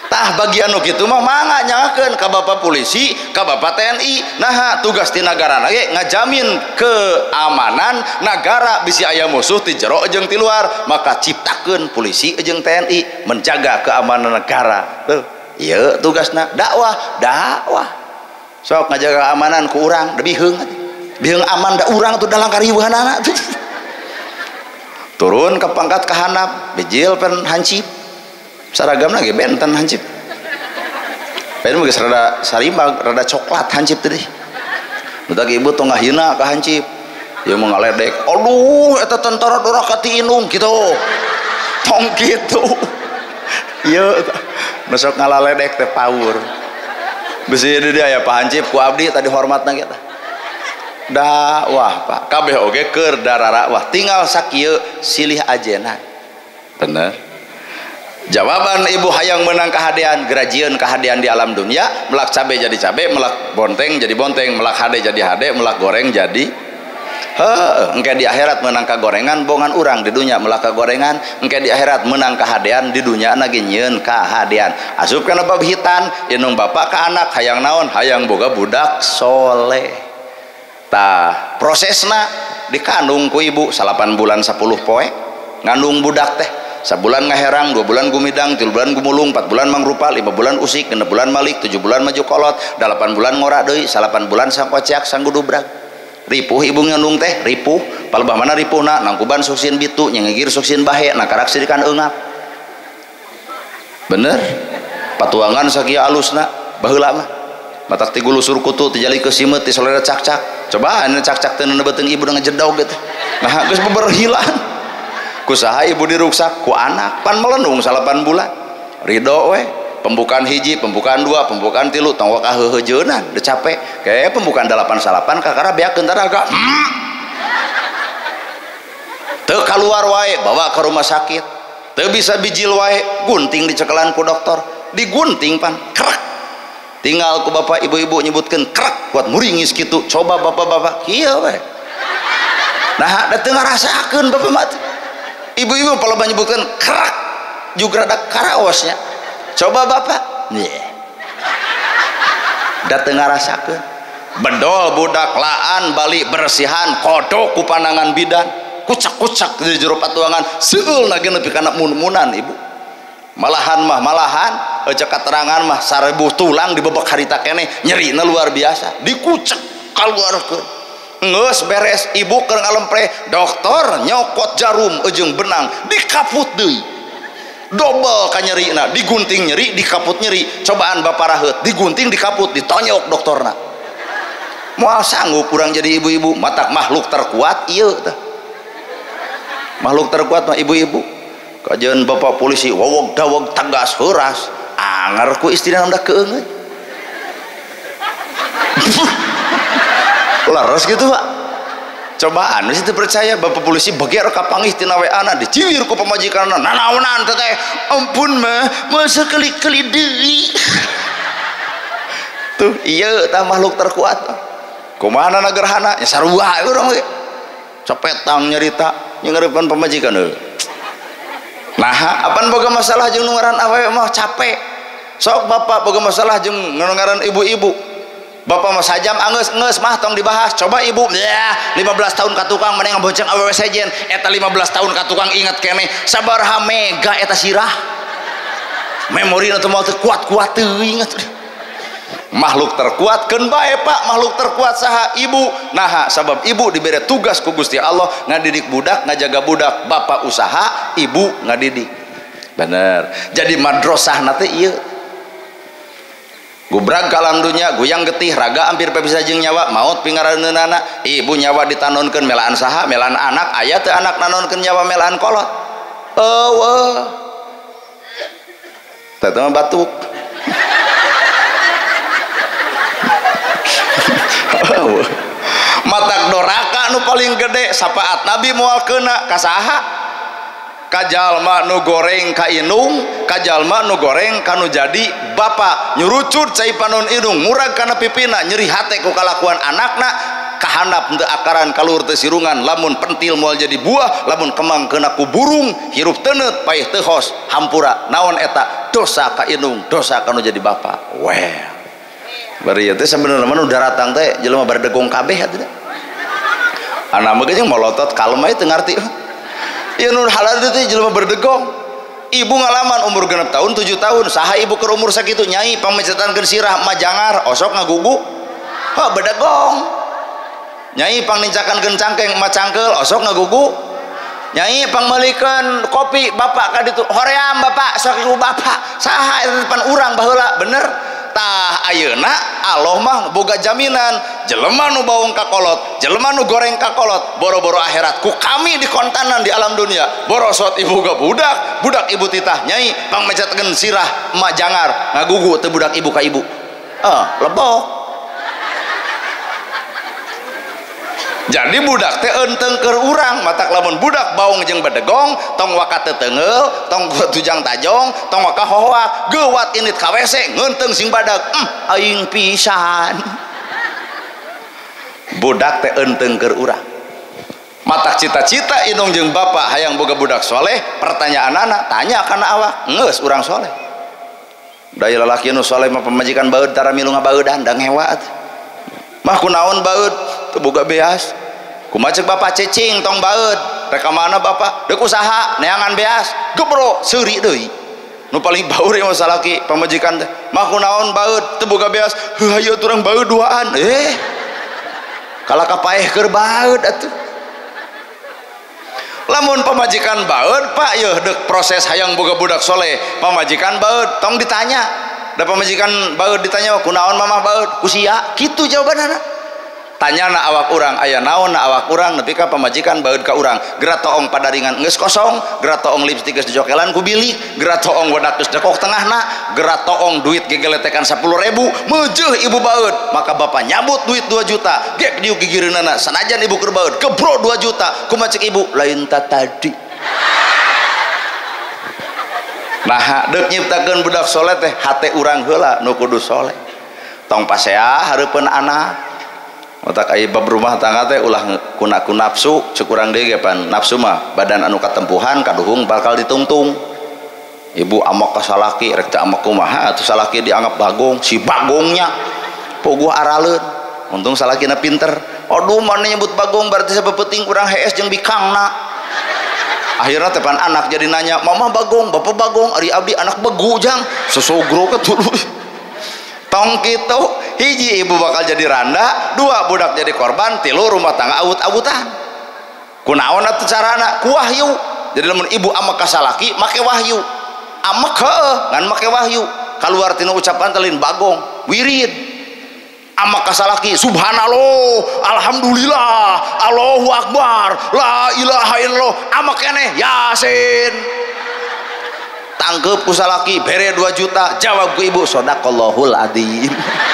tah bagian nu kitu mah mangga nyangakeun ka bapak polisi ka bapak TNI. Nah tugas ti nagara ge ngajamin keamanan nagara bisi aya musuh ti jero jeung ti luar, maka ciptakeun polisi jeung TNI menjaga keamanan negara. Tuh ieu tugasna dakwah. Sok ngajaga keamanan ku urang da biheung aman da urang tuh dalam karieuhanana tuh. Turun ke pangkat kahanap bijil pen hansip saragamna ge benten hansip. Bae mah geus rada sarimbang, rada coklat hansip teh. Budak ibu tong ngahina ka hansip. Ieu mah ngaledek. Aduh eta tentara dorah ka ti Inung kitu. Tong kitu. Ieu nu sok ngalaledek teh paur. Bisi deui aya Pak Hansip ku abdi tadi hormatna kita. Dakwah Pak. Kabeh oge keur darara wah tinggal sakieu silih ajeuna. Bener. Jawaban ibu hayang menang kahadean, gerajieun kahadean di alam dunia, melak cabe jadi cabe, melak bonteng jadi bonteng, melak hade jadi hade, melak goreng jadi engke di akhirat menang kagorengan bongan urang di dunia melak kagorengan, engke di akhirat menang kahadean di dunia na ge nyieun kahadean. Asup kana babihitan, inung bapak ka anak hayang naon? Hayang boga budak soleh. Tah prosesna dikandung ku ibu 8 bulan 10 poe ngandung budak teh. Sabulan ngaherang, 2 bulan gumidang, 3 bulan gumulung, 4 bulan mangrupa, 5 bulan usik, 6 bulan malik, 7 bulan maju kolot, 8 bulan ngora deui, 8 bulan sangkociak sanggudubrag. Ripuh ibu ngandung teh, ripuh, palebah mana ripuhna, nangkuban suksin bitu, nyengegir suksin bahe, nakarak sirikan eungap. Bener? Patuangan sakia alusna, baheula mah. Matak ti gulusur kutu, ti jali kesimet, ti solera cak-cak. Coba anu cak-cak teu nebeuteung ibu dengan jedog gitu. Nah, geus beberhilaan. Kusaha ibu diruksak ku anak pan melenung 8 bulan ridho we pembukaan hiji pembukaan 2 pembukaan 3 tong ka heuheujeunnan udah capek kayak pembukaan 8 salapan kakara beakeun taraga teu kaluar wae bawa ke rumah sakit teu bisa bijil wae gunting dicekelan ku dokter digunting pan krek tinggal ku bapak ibu-ibu nyebutkeun krek buat muringis kitu coba bapak-bapak kieu we nah da teu ngarasakeun bapak mati ibu-ibu kalau menyebutkan kerak juga ada karaosnya coba bapak dateng ngarasakeun bedol budak laan balik bersihan kodok ku pandangan bidan kucak-kucak di jero patuangan seueul lagi nepi kana mun-munan ibu malahan cek keterangan mah 1000 tulang dibebek harita keneh nyerina luar biasa dikucek kaluarkeun ngeus beres ibu keur ngalempre dokter nyokot jarum ujung benang dikaput deui double ka nyerina digunting nyeri dikaput nyeri cobaan bapak raheut digunting dikaput ditonyok dokterna moal sanggup kurang jadi ibu-ibu matak makhluk terkuat ieu teh makhluk terkuat mah ibu-ibu kajeun bapak polisi wawog dawog tegas heuras anger ku istrina da keungeut laras gitu Pak cobaan masih percaya bapak polisi beger ka pangih tina WA-na diciwir ku pamajikanna nanaonan teh ampun mah masa kali-kali deui tuh iya tah makhluk terkuat kumaha na gerhana nya sarua urang we cepetang nyarita nyengeureupan pamajikan nah apan boga masalah jeung nu ngaran awewe mah capek sok bapak boga masalah jeung nu ngaran ibu-ibu bapak mah sajam angeus mah tong dibahas coba ibu ya 15 tahun ka tukang meneng bonceng awewe sejen eta 15 tahun ka tukang ingat keneh sabaraha mega eta sirah memori na teu moal teu kuat-kuat teu inget makhluk terkuat keun bae Pak makhluk terkuat saha ibu nah sabab ibu dibere tugas ku Gusti Allah ngadidik budak ngajaga budak bapak usaha ibu ngadidik bener jadi madrasahna teh ieu gubrag ka alam dunya guyang getih raga hampir bisa jeung nyawa maut pingaraneunana ibu nyawa ditanonkeun melaan saha melaan anak aya teu anak nanonkeun nyawa melaan kolot eueuh teh mah batuk matak doraka nu paling gede sapaat nabi moal keuna ka saha kajalma nu goreng ka inung kajalma nu goreng kanu jadi bapak nyurucut cai panon inung murag kana pipina nyeri hate ku kalakuan anakna kahandap teu akaran kalur teu sirungan lamun pentil moal jadi buah lamun kemang kena ku burung hirup teuneut paeh teu hos hampura naon eta dosa ka indung dosa kanu jadi bapa weh bari ieu teh sabenerna mah nu daratang teh jelema bardegong kabeh atuh anak mah jeung molotot kalem aya teu ngarti ieu nu halal teh jelema bardegong ibu ngalaman umur genep tahun 7 tahun saha ibu keur umur sakitu nyai pamecetankeun sirah mah jangar osok ngagugu heuh bedegong nyai pangnincakankeun cangkeng mah cangkeul osok ngagugu nyai pangmeulikeun kopi bapak ka ditu hoream bapak sok ibu bapak saha eta depan urang baheula bener tah ayeuna Allah mah boga jaminan jelema nu baung kakolot jelema nu goreng kakolot boro-boro akhirat ku kami di kontanan di alam dunia borosot ibu ga budak budak ibu titah nyai pangmecetkeun sirah emak jangar ngagugu teu budak ibu ka ibu lebok jadi budak teh enteng keur urang matak lamun budak baung jeung bedegong tong waka teteungeul tong tujang tajong tong waka hohoak geuwat init ka WC ngeunteung sing badag aing pisan budak teh enteng keur urang matak cita-cita indung jeung bapa hayang boga budak soleh pertanyaan anak tanya kana awak geus urang soleh da ieu lalaki nu soleh mah pamajikan baeud tara milu ngabaeudan da ngewa mah kunaon baeud teu boga beas kumaha ceuk bapak cicing tong baeud rek mana bapak deuk usaha neangan beas gebro seuri deui nu paling baur ieu salaki pamajikan teh mah kunaon baeud teu boga beas heuh hayu urang baeud duaan kalaka paeh keur baeud atuh lamun pamajikan baeud pak yeuh deuk proses hayang boga budak soleh pamajikan baeud tong ditanya da pamajikan baeud ditanya kunaon mamah baeud ku sia kitu jawabanana tanyana awak urang aya naon awak urang nepi ka pamajikan baeud ka urang geura toong padaringan geus kosong geura toong lipstik geus dijokelan ku bilik geura toong wadak geus dekok tengahna geura toong duit gegeletekan 10.000 meujeuh ibu baeud maka bapak nyabut duit 2 juta gek diuk gigireunana sanajan ibu keur baeud gebro 2 juta kumaha ceuk ibu lain ta tadi nah deuk nyiptakeun budak soleh teh hate urang heula nu kudu soleh tong pasea hareupeun anak otak aya bab rumah tangga teh ulah kunaku nafsu ceuk urang deui ge pan nafsu mah badan anu katempuhan kaduhung bakal ditungtung ibu amok ka salaki rek teu amok kumaha atuh salaki dianggap bagong si bagongnya puguh araleun untung salakina pinter aduh mana nyebut bagong berarti sabeuting urang hees jeung bikangna akhirna teh pan anak jadi nanya mama bagong bapak bagong ari abdi anak begu jang sesogro ke tuluy tong kitu hiji ibu bakal jadi randa 2 budak jadi korban 3 rumah tangga awut-awutan kunaon atuh carana ku wahyu jadi lamun ibu amek ka salaki make wahyu amek heueuh ngan make wahyu kaluar tina ucapan telin bagong wirid amek ka salaki subhanallah alhamdulillah Allahu akbar la ilaha illallah amek keneh yasin tangkep ku salaki bere 2 juta jawab ku ibu sodaqallahul adzim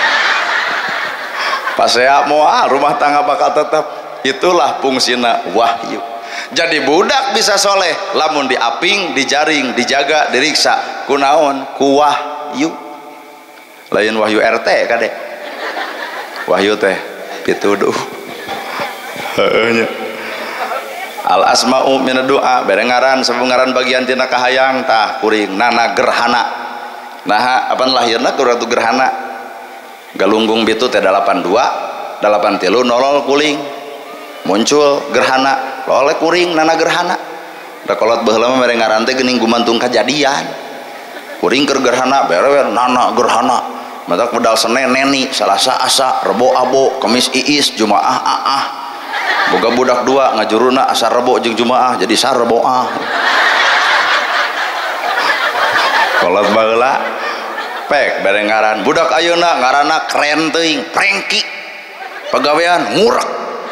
pasea moal rumah tangga bakal tetap itulah fungsina wahyu jadi budak bisa soleh lamun diaping dijaring dijaga diriksa kunaon ku wahyu lain wahyu RT kade wahyu teh pituduh heunya al asma'u minad doa berengaran sabengaran bagian tina kahayang tah kuring nana gerhana nah apa lahirna ku ratu gerhana galunggung bitu teh 82 83 nolol kuling muncul gerhana loleh kuring nana gerhana da kolot baheula mah merengaran teh geuning gumantung kajadian kuring keur gerhana berewer nana gerhana matak medal Senin neni Salasa asa Rebo abo Kamis iis Jumaah aah boga budak 2 ngajuruna asa Rebo jeung Jumaah jadi sareboah kolot baheula pek berengaran budak ayeuna ngaranna keren teuing prengki pagawean ngurek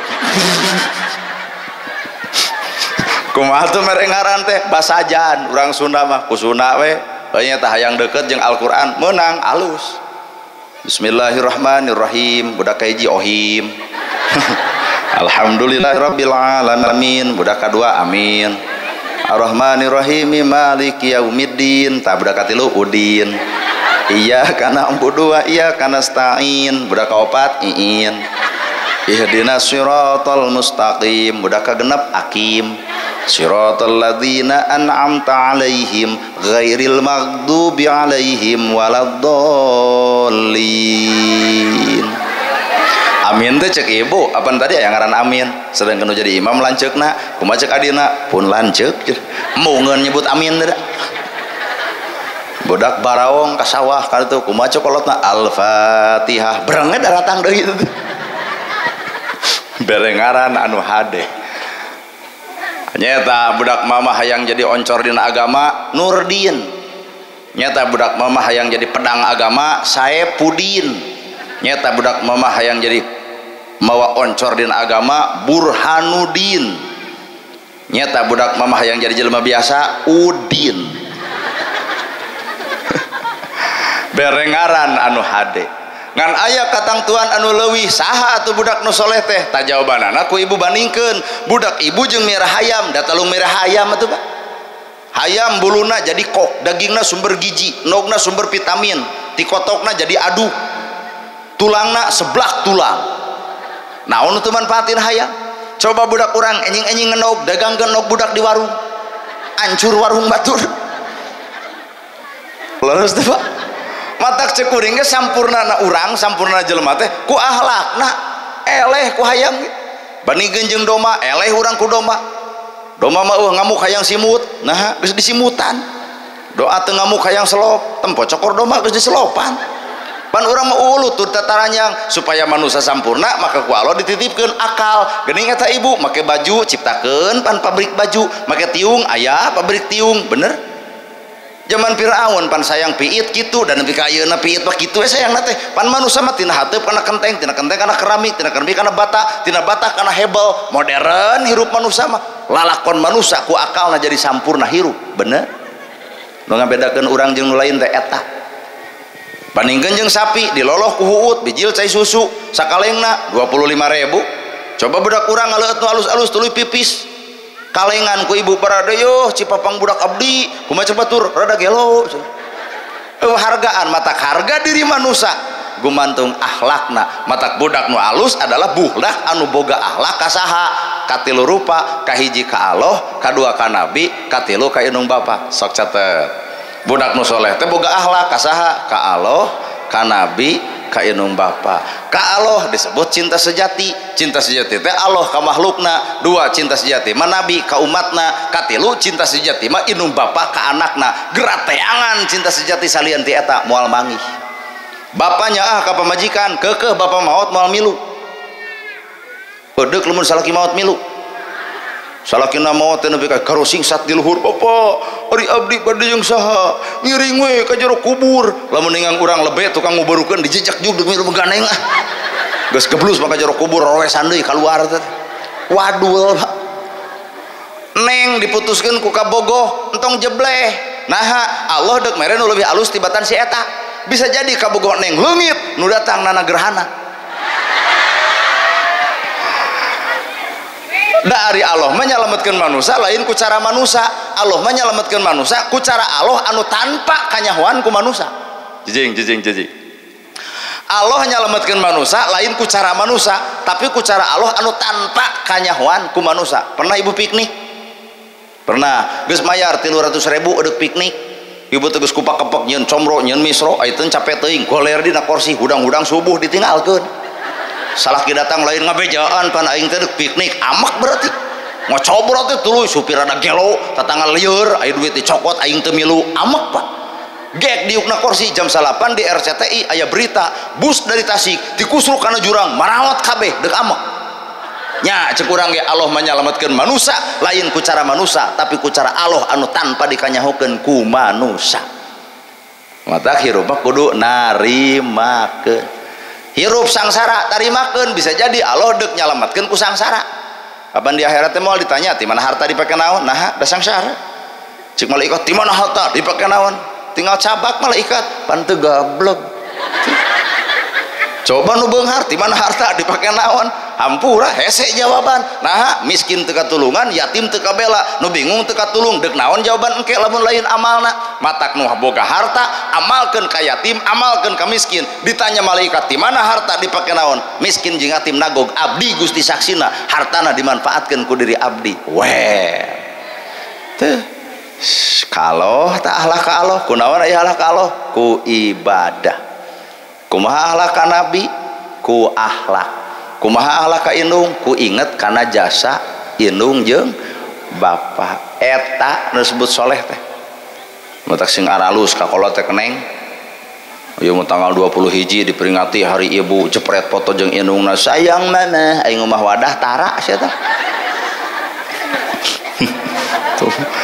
kumaha tuh merengaran teh basajan urang Sunda mah kusuna we nya tah hayang deukeut jeung Al-Qur'an meunang alus bismillahirrahmanirrahim budak kahiji ohim alhamdulillahirabbil alamin budak kadua amin arrahmanirrahim maliki yaumiddin tah budak katilu udin iya kana empu dua iya kana stain budak kaopat iin ihdinas siratal mustaqim budak kagenep akim siratal ladzina an'amta alaihim ghairil maghdubi alaihim waladdallin. Amin teh cek ibu apa tadi aya ngaran amin sedang kanu jadi imam lanceukna kumaha cek adina pun lanceuk mungeun nyebut amin teh budak baraong ka sawah kana tuh kumaha cokolotna al-fatihah berenget datang deui itu berengaran anu hade nyata budak mama hayang jadi oncor dina agama Nurdin nyata budak mama hayang jadi pedang agama Saepudin nyata budak mama hayang jadi mawa oncor dina agama Burhanuddin nyata budak mama hayang jadi jelema biasa Udin berengaran anu hade ngan aya katangtuan anu leuwih saha atuh budak nu soleh teh ta jawabanana ku ibu bandingkeun budak ibu jeung merah hayam da talung merah hayam atuh Pak hayam buluna jadi kok dagingna sumber gizi nogna sumber vitamin tikotokna jadi adu tulangna seblak tulang naon teu manfaatin hayam coba budak urang enjing-enjing ngenog dagang genog budak di warung hancur warung batur leres teh Pak matak cek kuring ge sampurnana urang sampurna jelema teh ku akhlakna eleh ku hayam bandingkeun jeung doma eleh urang ku doma mah ngamuk hayang simut nah geus disimutan doa teu ngamuk hayang selop tempo cokor doma geus diselopan pan urang mah uluh tur tataranyang supaya manusia sampurna maka ku Allah dititipkeun akal geuning eta ibu make baju ciptakeun pan pabrik baju make tiung aya pabrik tiung bener zaman Firaun pan sayang piit kitu dan nepi ka ayeuna piit mah kitu sayangna teh pan manusia mah tina hateup kana kenteng tina kenteng kana keramik tina keramik kana bata tina bata kana hebel modern hirup manusia mah lalakon manusia ku akalna jadi sampurna hirup bener nu ngabedakeun urang jeung nu lain teh eta bandingkeun jeung sapi diloloh ku huut bijil cai susu sakalengna 25.000 coba budak urang ngaleut nu alus-alus tuluy pipis kalengan ku ibu barada yo cipapang budak abdi kumaha coba tur rada gelo hargaan matak harga diri manusia gumantung akhlakna matak budak nu alus adalah budak anu boga akhlak ka saha katilu rupa kahiji ka Allah kadua ka nabi katilu ka indung bapa sok catet budak nu soleh teh boga akhlak ka saha ka Allah ka nabi ka indung bapa ka Allah disebut cinta sejati teh Allah ka makhlukna dua cinta sejati mah nabi ka umatna katilu cinta sejati mah indung bapa ka anakna gerateangan cinta sejati salian ti eta moal mangih bapanya ka pamajikan keukeuh bapa maot moal milu pedeuk lamun salaki maot milu salakina maot teh nepi ka karo singsat di luhur bapa ari abdi bade jeung saha ngiring we ka jero kubur lamun ningang urang lebe tukang nguburukeun dijejak jug demi ganeng geus geblus maka jero kubur rowesan deui kaluar teh waduh neng diputuskeun ku kabogoh entong jebleh naha Allah deuk mere nu leuwih alus tibatan si eta bisa jadi kabogoh neng leungit nu datang nana gerhana dari Allah menyelamatkan manusia lain ku cara manusia Allah menyelamatkan manusia ku cara Allah anu tanpa kanyahoan ku manusia jejing Allah menyelamatkan manusia lain ku cara manusia tapi ku cara Allah anu tanpa kanyahoan ku manusia pernah ibu piknik pernah geus mayar 300.000 eudeuh piknik ibu teh geus kupak-kepek nyeun comro nyeun misro ayeuna capek teuing goler dina kursi hudang-hudang subuh ditinggalkeun salaki datang lain ngabejaan pan aing teh piknik amak berarti ngocobrot teh tuluy supir ada gelo tatanggal lieur aya duit dicokot aing teu milu amak Pak gek diukna kursi jam 8 di RCTI aya berita bus dari Tasik dikusruk kana jurang marawat kabeh deuk amak nya cek urang ge Allah menyelamatkeun manusia lain ku cara manusia tapi ku cara Allah anu tanpa dikanyahokeun ku manusia mata hirup mah kudu narimakeun hirup sangsara tarimakeun bisa jadi Allah deuk nyalamatkeun ku sangsara kapan di akhirat teh moal ditanya ti mana harta dipake naon nah da sangsara cik malaikat ti mana harta dipake naon tinggal cabak malaikat pan teu gablek coba nu beunghar ti mana harta dipake naon hampura hese jawaban nah miskin teu katulungan yatim teu kabela nu bingung teu katulung deuk naon jawaban engke lamun lain amalna matak nu boga harta amalkeun ka yatim amalkeun ka miskin ditanya malaikat ti mana harta dipake naon miskin jeung yatim nagog abdi Gusti saksina hartana dimanfaatkeun ku diri abdi weh teu kalau tak ahlah ka Allah kunaon aya ahlah ka Allah ku ibadah kumaha ahlah ka nabi ku akhlak kumaha ahlah ka indung ku inget kana jasa indung jeung bapa eta nu disebut soleh teh matak sing aralus ka kolot teh keneng ieu mah tanggal 20 hiji diperingati hari ibu jepret foto jeung indungna sayang mama aing mah wadah tara sia tah tuh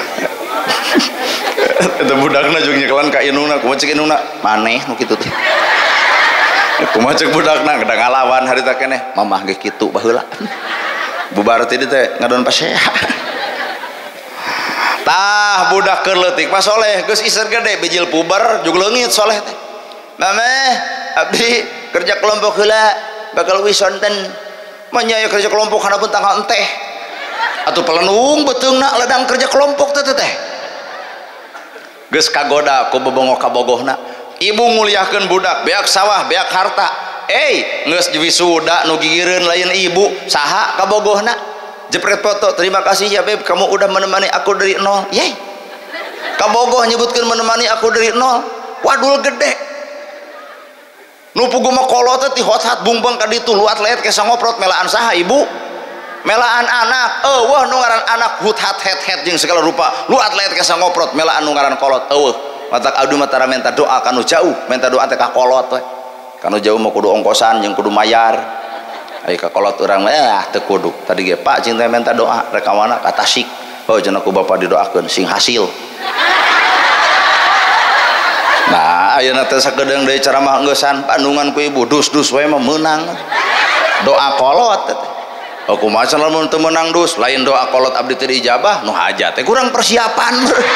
eta budakna jeung nyekelan ka indungna kumaha cek indungna maneh nu kitu teh kumaha cek budakna kada ngalawan harita keneh mamah ge kitu baheula bubar teh teh ngadon paseha tah budak keur leutik pas soleh geus iser gede bijil puber jug leungit soleh teh mameh abdi kerja kelompok heula bakal wisonten manya kerja kelompok hanapeun tanggal enteh atuh pelenung beteungna ledang kerja kelompok teh teh geus kagoda ku bebongok kabogohna ibu nguliahkeun budak beak sawah beak harta geus wisuda nu gigireun lain ibu saha kabogohna jepret foto terima kasih ya beb kamu udah menemani aku dari nol yey kabogoh nyebutkeun menemani aku dari nol wadul gede nu pugu mah kolot teh ti hot-hat bungbang ka ditu luat leet kesa ngoprot melaan saha ibu melaan anak wah nu ngaran anak hut-hat het jeung segala rupa luat leet kesa ngoprot melaan nu ngaran kolot matak abdi mah tara minta doa kanu jauh minta doa teh ka kolot we kanu jauh mah kudu ongkosan jeung kudu mayar ai ka kolot urang mah teu kudu tadi ge Pak cing teh minta doa rek ka mana ka Tasik cenah ku bapa didoakeun sing hasil nah ayeuna teh sakedeung deui ceramah engeusan pandungan ku ibu dus-dus we mah meunang doa kolot teh kumaha lamun teu meunang dus lain doa kolot abdi teu diijabah nu hajat teh kurang persiapan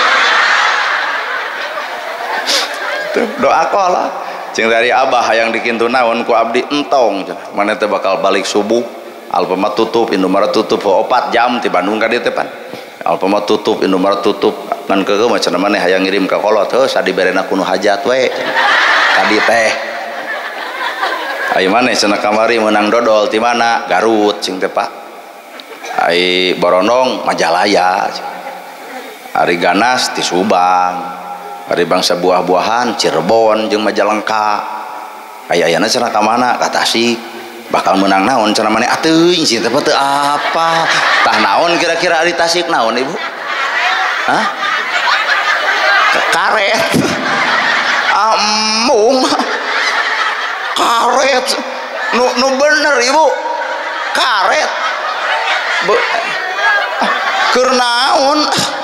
doa kolot cing dari abah hayang dikintu naon ku abdi entong mana teh bakal balik subuh Alfamart tutup Indomaret tutup 4 jam ti Bandung ka dieu teh pan Alfamart tutup Indomaret tutup nan keukeuh mah cenah maneh hayang ngirim ka kolot heuh sadiberena kuno hajat we tadi teh ai maneh cenah kamari meunang dodol ti mana Garut cing teh Pak ai Borondong Majalaya ari ganas ti Subang ari bangsa buah-buahan Cirebon jeung Majalengka aya-ayana cenah ka mana ka Tasik bakal menang naon cenah maneh ateuing sih teh teu apa tah naon kira-kira ari Tasik naon ibu hah karet amung karet nu bener ibu karet keur naon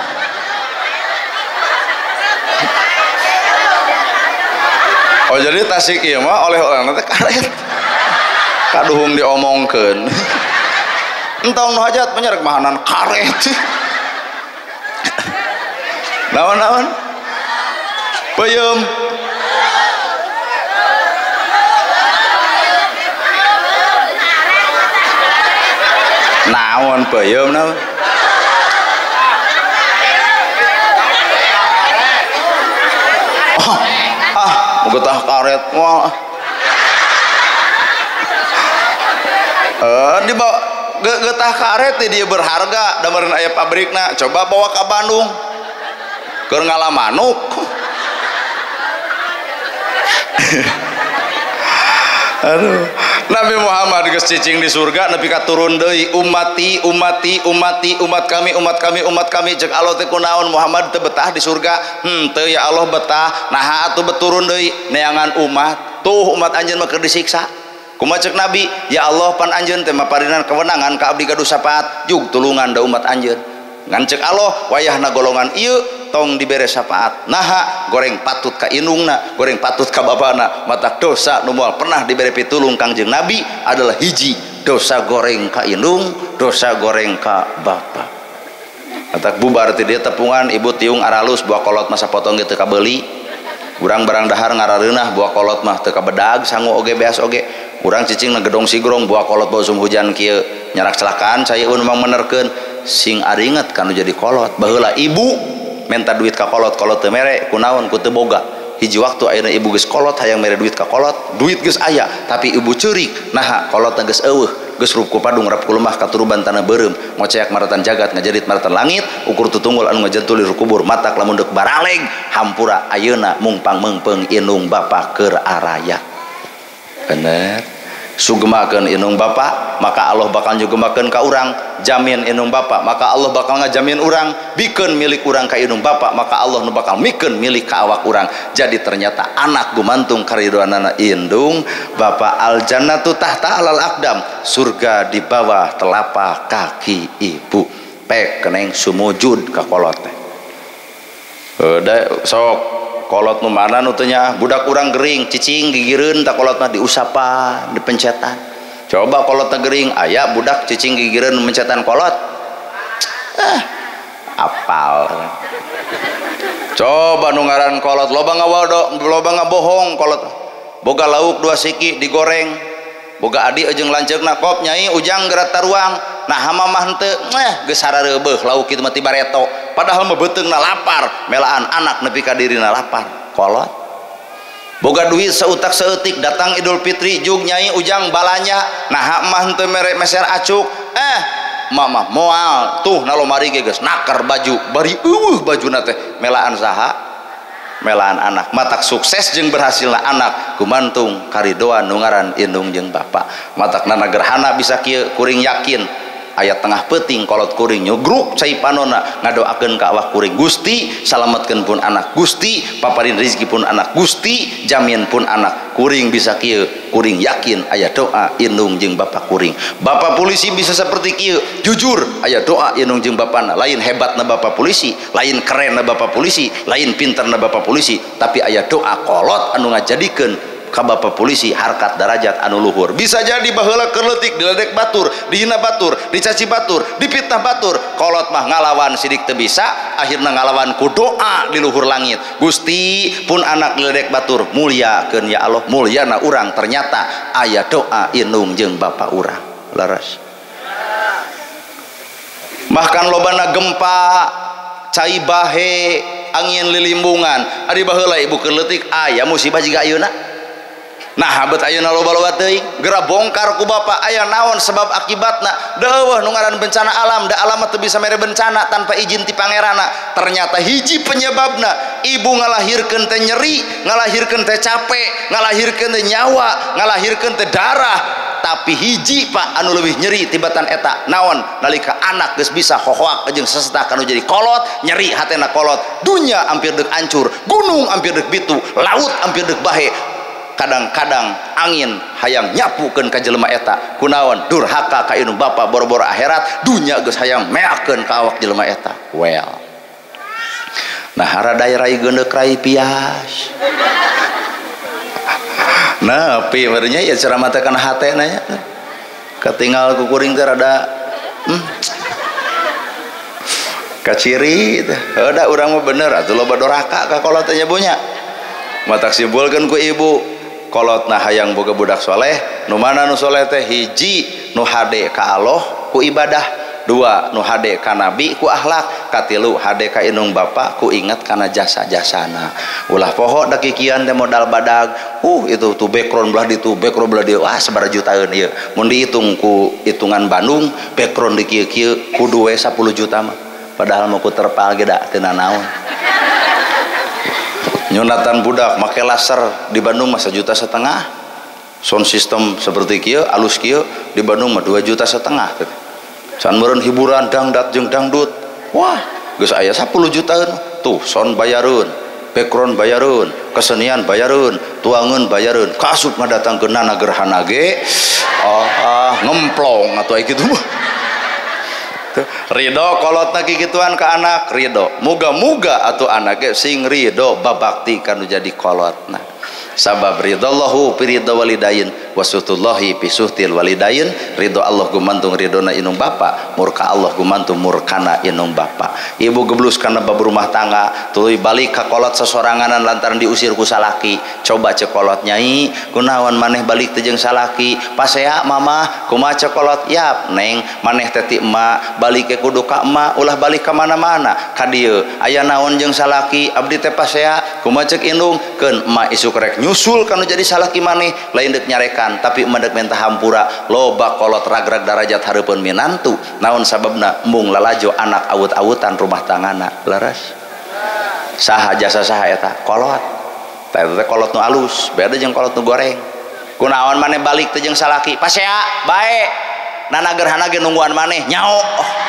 oh jadi Tasik ieu mah oleh orang teh karet kaduhung diomongkeun entong nu hajat menyerek mahanan karet naon peuyeum naon peuyeum naon getah karet wah dibawa getah karet dia berharga damereun aya pabrikna coba bawa ke Bandung keur ngalamanuk aduh Nabi Muhammad geus cicing di surga nepi ka turun deui ummati umat kami cek Allah teh kunaon Muhammad teu betah di surga teu ya Allah betah nah atuh beturun deui neangan umat tuh umat anjeun mah keur disiksa kumaha cek Nabi ya Allah pan anjeun teh maparinan kewenangan ka abdi gaduh sapaat jug tulungan da umat anjeun ngan cek Allah wayahna golongan ieu tong dibere syafaat naha goreng patut ka indungna goreng patut ka babana matak dosa nu moal pernah dibere pitulung Kangjeng Nabi adalah hiji dosa goreng ka indung dosa goreng ka bapa matak bubar ti dieu tepungan ibu tiung aralus buah kolot masa potong gitu ka beuli urang barang dahar ngarareunah buah kolot mah teu kabedag sangu oge beas oge urang cicing na gedong sigrong buah kolot bosum hujan kieu nyarak celakaan saya memang menerkeun sing aringet kanu jadi kolot baheula ibu minta duit ka kolot teu mere kunaon ku teu boga hiji waktu ayeuna ibu geus kolot hayang mere duit ka kolot duit geus aya tapi ibu ceurik naha kolot geus eueuh geus rup ku padung rap ku lemah katuruban tanah beureum ngoceak maratan jagat ngajarit maratan langit ukur tutunggul anu ngajentul di kubur matak lamun deuk baraleg hampura ayeuna mungpang meungpeung indung bapa keur araya bener sugemakeun indung bapa maka Allah bakal nyugemakeun ka urang jamin indung bapa maka Allah bakal ngajamin urang bikeun milik urang ka indung bapa maka Allah nu bakal mikeun milik ka awak urang jadi ternyata anak gumantung karidoanana indung bapa al jannatu tahta alal aqdam surga di bawah telapak kaki ibu pek keneng sumujud ka kolot teh da sok kolot nu mana nu teu nya budak urang gering cicing gigireun tak kolot mah diusapan dipencetan coba kolot teh gering aya budak cicing gigireun mencetan kolot apal coba nu ngaran kolot loba ngabohong kolot boga lauk 2 siki digoreng boga adi jeung lanceukna kop nyai ujang gerat taruang nah hamamah henteu geus sarareubeuk lauk kitu mah ti bareto padahal mah beuteungna lapar melaan anak nepi ka dirina lapar kolot boga duit seutak seutik datang Idul Fitri jug nyai ujang balanya nah mah henteu mere meser acuk mama moal tuh na lomari ge geus nakar baju bari eueuh bajuna teh melaan saha melaan anak matak sukses jeung berhasilna anak gumantung karidoan nu ngaran indung jeung bapa matakna gerhana bisa kieu kuring yakin ayat tengah peting kolot kuring nyugruk cai panona ngadoakeun ka awak kuring Gusti salametkeun pun anak Gusti paparin rezeki pun anak Gusti jamin pun anak kuring bisa kieu kuring yakin aya doa indung jeung bapa kuring bapa polisi bisa seperti kieu jujur aya doa indung jeung bapana lain hebatna bapa polisi lain kerenna bapa polisi lain pinterna bapa polisi tapi aya doa kolot anu ngajadikeun ka bapa polisi harkat darajat anu luhur bisa jadi baheula keur leutik diledek batur dihina batur dicaci batur dipitnah batur kolot mah ngalawan sidik teu bisa akhirna ngalawan ku doa di luhur langit Gusti pun anak diledek batur mulyakeun ya Allah mulyana urang ternyata aya doa indung jeung bapa urang leres bahkan lobana gempa cai bahe angin lilimbungan ari baheula ibu keur leutik aya musibah jiga ayeuna nah habet ayeuna loba-loba teuing geura bongkar ku bapa aya naon sebab akibatna deueuh nu ngaran bencana alam da alam teu bisa mere bencana tanpa izin ti pangeranna ternyata hiji penyebabna ibu ngalahirkeun teh nyeri ngalahirkeun teh capek ngalahirkeun teh nyawa ngalahirkeun teh darah tapi hiji pak anu leuwih nyeri tibatan eta naon nalika anak geus bisa hohoak jeung seseta kanu jadi kolot nyeri hatena kolot dunya hampir deuk hancur gunung hampir deuk bitu laut hampir deuk bahe kadang-kadang angin hayang nyapukeun ka jelema eta kunaon durhaka ka indung bapa boro-boro akhirat dunya geus hayang meakeun ka awak jelema eta well nah haradai rai geundek rai pias nah pi merenya ya ceramah teh kana hatena nya katinggal ku kuring teh rada kaciri teh heuda urang mah bener atuh loba doraka ka kolot teh nya bunya matak simpulkeun ku ibu kolot nah hayang boga budak soleh nu mana nu soleh teh hiji nu hade ka Allah ku ibadah dua nu hade ka nabi ku akhlak katilu hade ka indung bapa ku inget kana jasa-jasana ulah poho da kikian teh modal badag itu tuh background belah ditu background belah dieu wah sabaraha jutaeun ieu mun dihitung ku hitungan Bandung background di kieu-kieu kudu we 10 juta mah padahal mau ku terpal ge da teu naon nyunatan budak make laser di Bandung mah 1,5 juta sound system seperti kieu alus kieu di Bandung mah 2,5 juta can meureun hiburan dangdat jeung dangdut wah geus aya 10 juta tuh sound bayareun background bayareun kesenian bayareun tuangeun bayareun kasut ngadatangkeunna gerhana ge ngemplong atuh aya kitu mah ridho kolotna kikituan ke anak ridho muga-muga atuh anak ge sing ridho babakti kanu jadi kolotna sabab ridallahu piridho walidain wasutullahi fi suhtil walidain, ridho Allah gumantung ridona inung bapa, murka Allah gumantung murkana inung bapa. Ibu geblus kana bab rumah tangga tuluy balik ka kolot sesoranganan lantaran diusir ku salaki. Coba cek kolot nyai kunaon maneh balik teh jeung salaki, pasea mama kumaha cek kolot, yap neng maneh teh ti emak balik ke kudu ka emak ulah balik ka mana-mana ka dieu aya naon jeung salaki abdi teh pasea kumaha cek indung keun emak isuk rek nyusul kana jadi salaki maneh lain deuk nyarekan tapi emak deuk minta hampura loba kolot ragrag darajat hareupeun minantu naon sababna mung lalajo anak awut-awutan rumah tanggana leres saha jasa saha eta kolot teh kolot nu alus beda jeung kolot nu goreng kunaon maneh balik teh jeung salaki pasea bae nana gerhana ge nungguan maneh nyao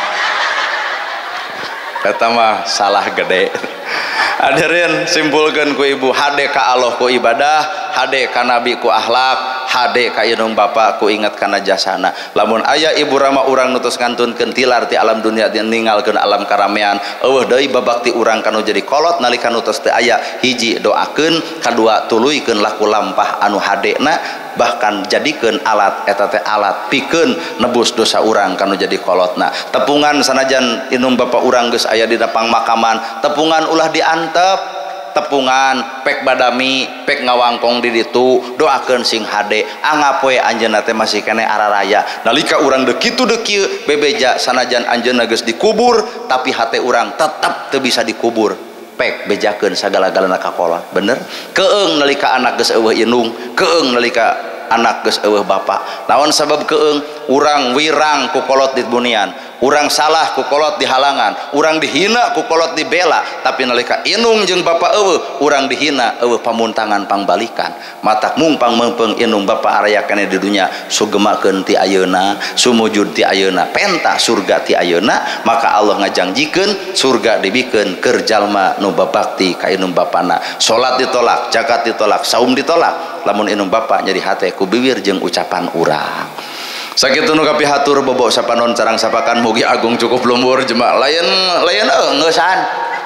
eta mah salah gede. Hadirin simpulkeun ku ibu hade ka Allah ku ibadah, hade ka nabi ku akhlak, hade ka inung bapa ku ingat kana jasana. Lamun aya ibu rama urang nutus ngantunkeun tilar ti alam dunia ninggalkeun alam karamean, eueuh deui babakti urang kanu jadi kolot nalika nutus teu aya hiji doakeun, kadua tuluykeun laku lampah anu hadena, bahkan jadikeun alat eta teh alat pikeun nebus dosa urang kanu jadi kolotna. Tepungan sanajan inung bapa urang geus aya dina pangmakaman, tepungan ulah diantep, tepungan pek badami pek ngawangkong di ditu doakeun sing hade anggap we anjeunna teh masih kene araraya nalika urang deuk kitu deuk kieu bebeja sanajan anjeunna geus dikubur tapi hate urang tetep teu bisa dikubur pek bejakeun sagala-galana ka kolot bener keung nalika anak geus eueuh indung keung nalika anak geus eueuh bapa naon sabab keung urang wirang ku kolot di bunian urang salah ku kolot di halangan urang dihina ku kolot dibela tapi nalika inung jeung bapa eueuh urang dihina eueuh pamuntangan pangbalikan matak mung pangmeungpeung inung bapa araya keneh di dunya sugemakeun ti ayeuna sumujud ti ayeuna penta surga ti ayeuna maka Allah ngajangjikeun surga dibikeun keur jalma nu babakti ka inung bapana salat ditolak zakat ditolak saum ditolak lamun inung bapa jadi hate ku bibir jeung ucapan urang sakitu nu kapihatur bobo sapanon carang sapakan mugi agung cukup lumpur jemaah lain ngeusan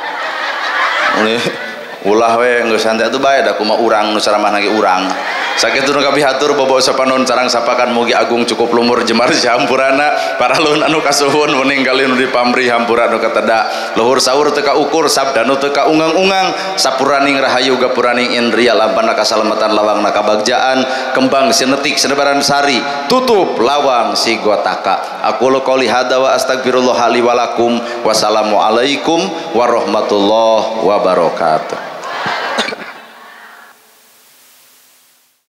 ulah we ngeusan teh atuh bae da kumaha urang nu saramah lagi urang sakitu nu kapihatur bobo sapanon carang sapakan mugi agung cukup lumpur jemaah sahampurana para luhur anu kasuhun meninggali nu dipamri hampura nu kateda luhur saur teu kaukur sabda nu teu kaungang-ungang sapuraning rahayu gapuraning indria lampana kasalamatan lawang kabagjaan kembang sinetik senebaran sari tutup lawang si gotaka aku qouli hada wa astagfirullah li wa lakum wassalamu alaikum warahmatullahi wabarakatuh.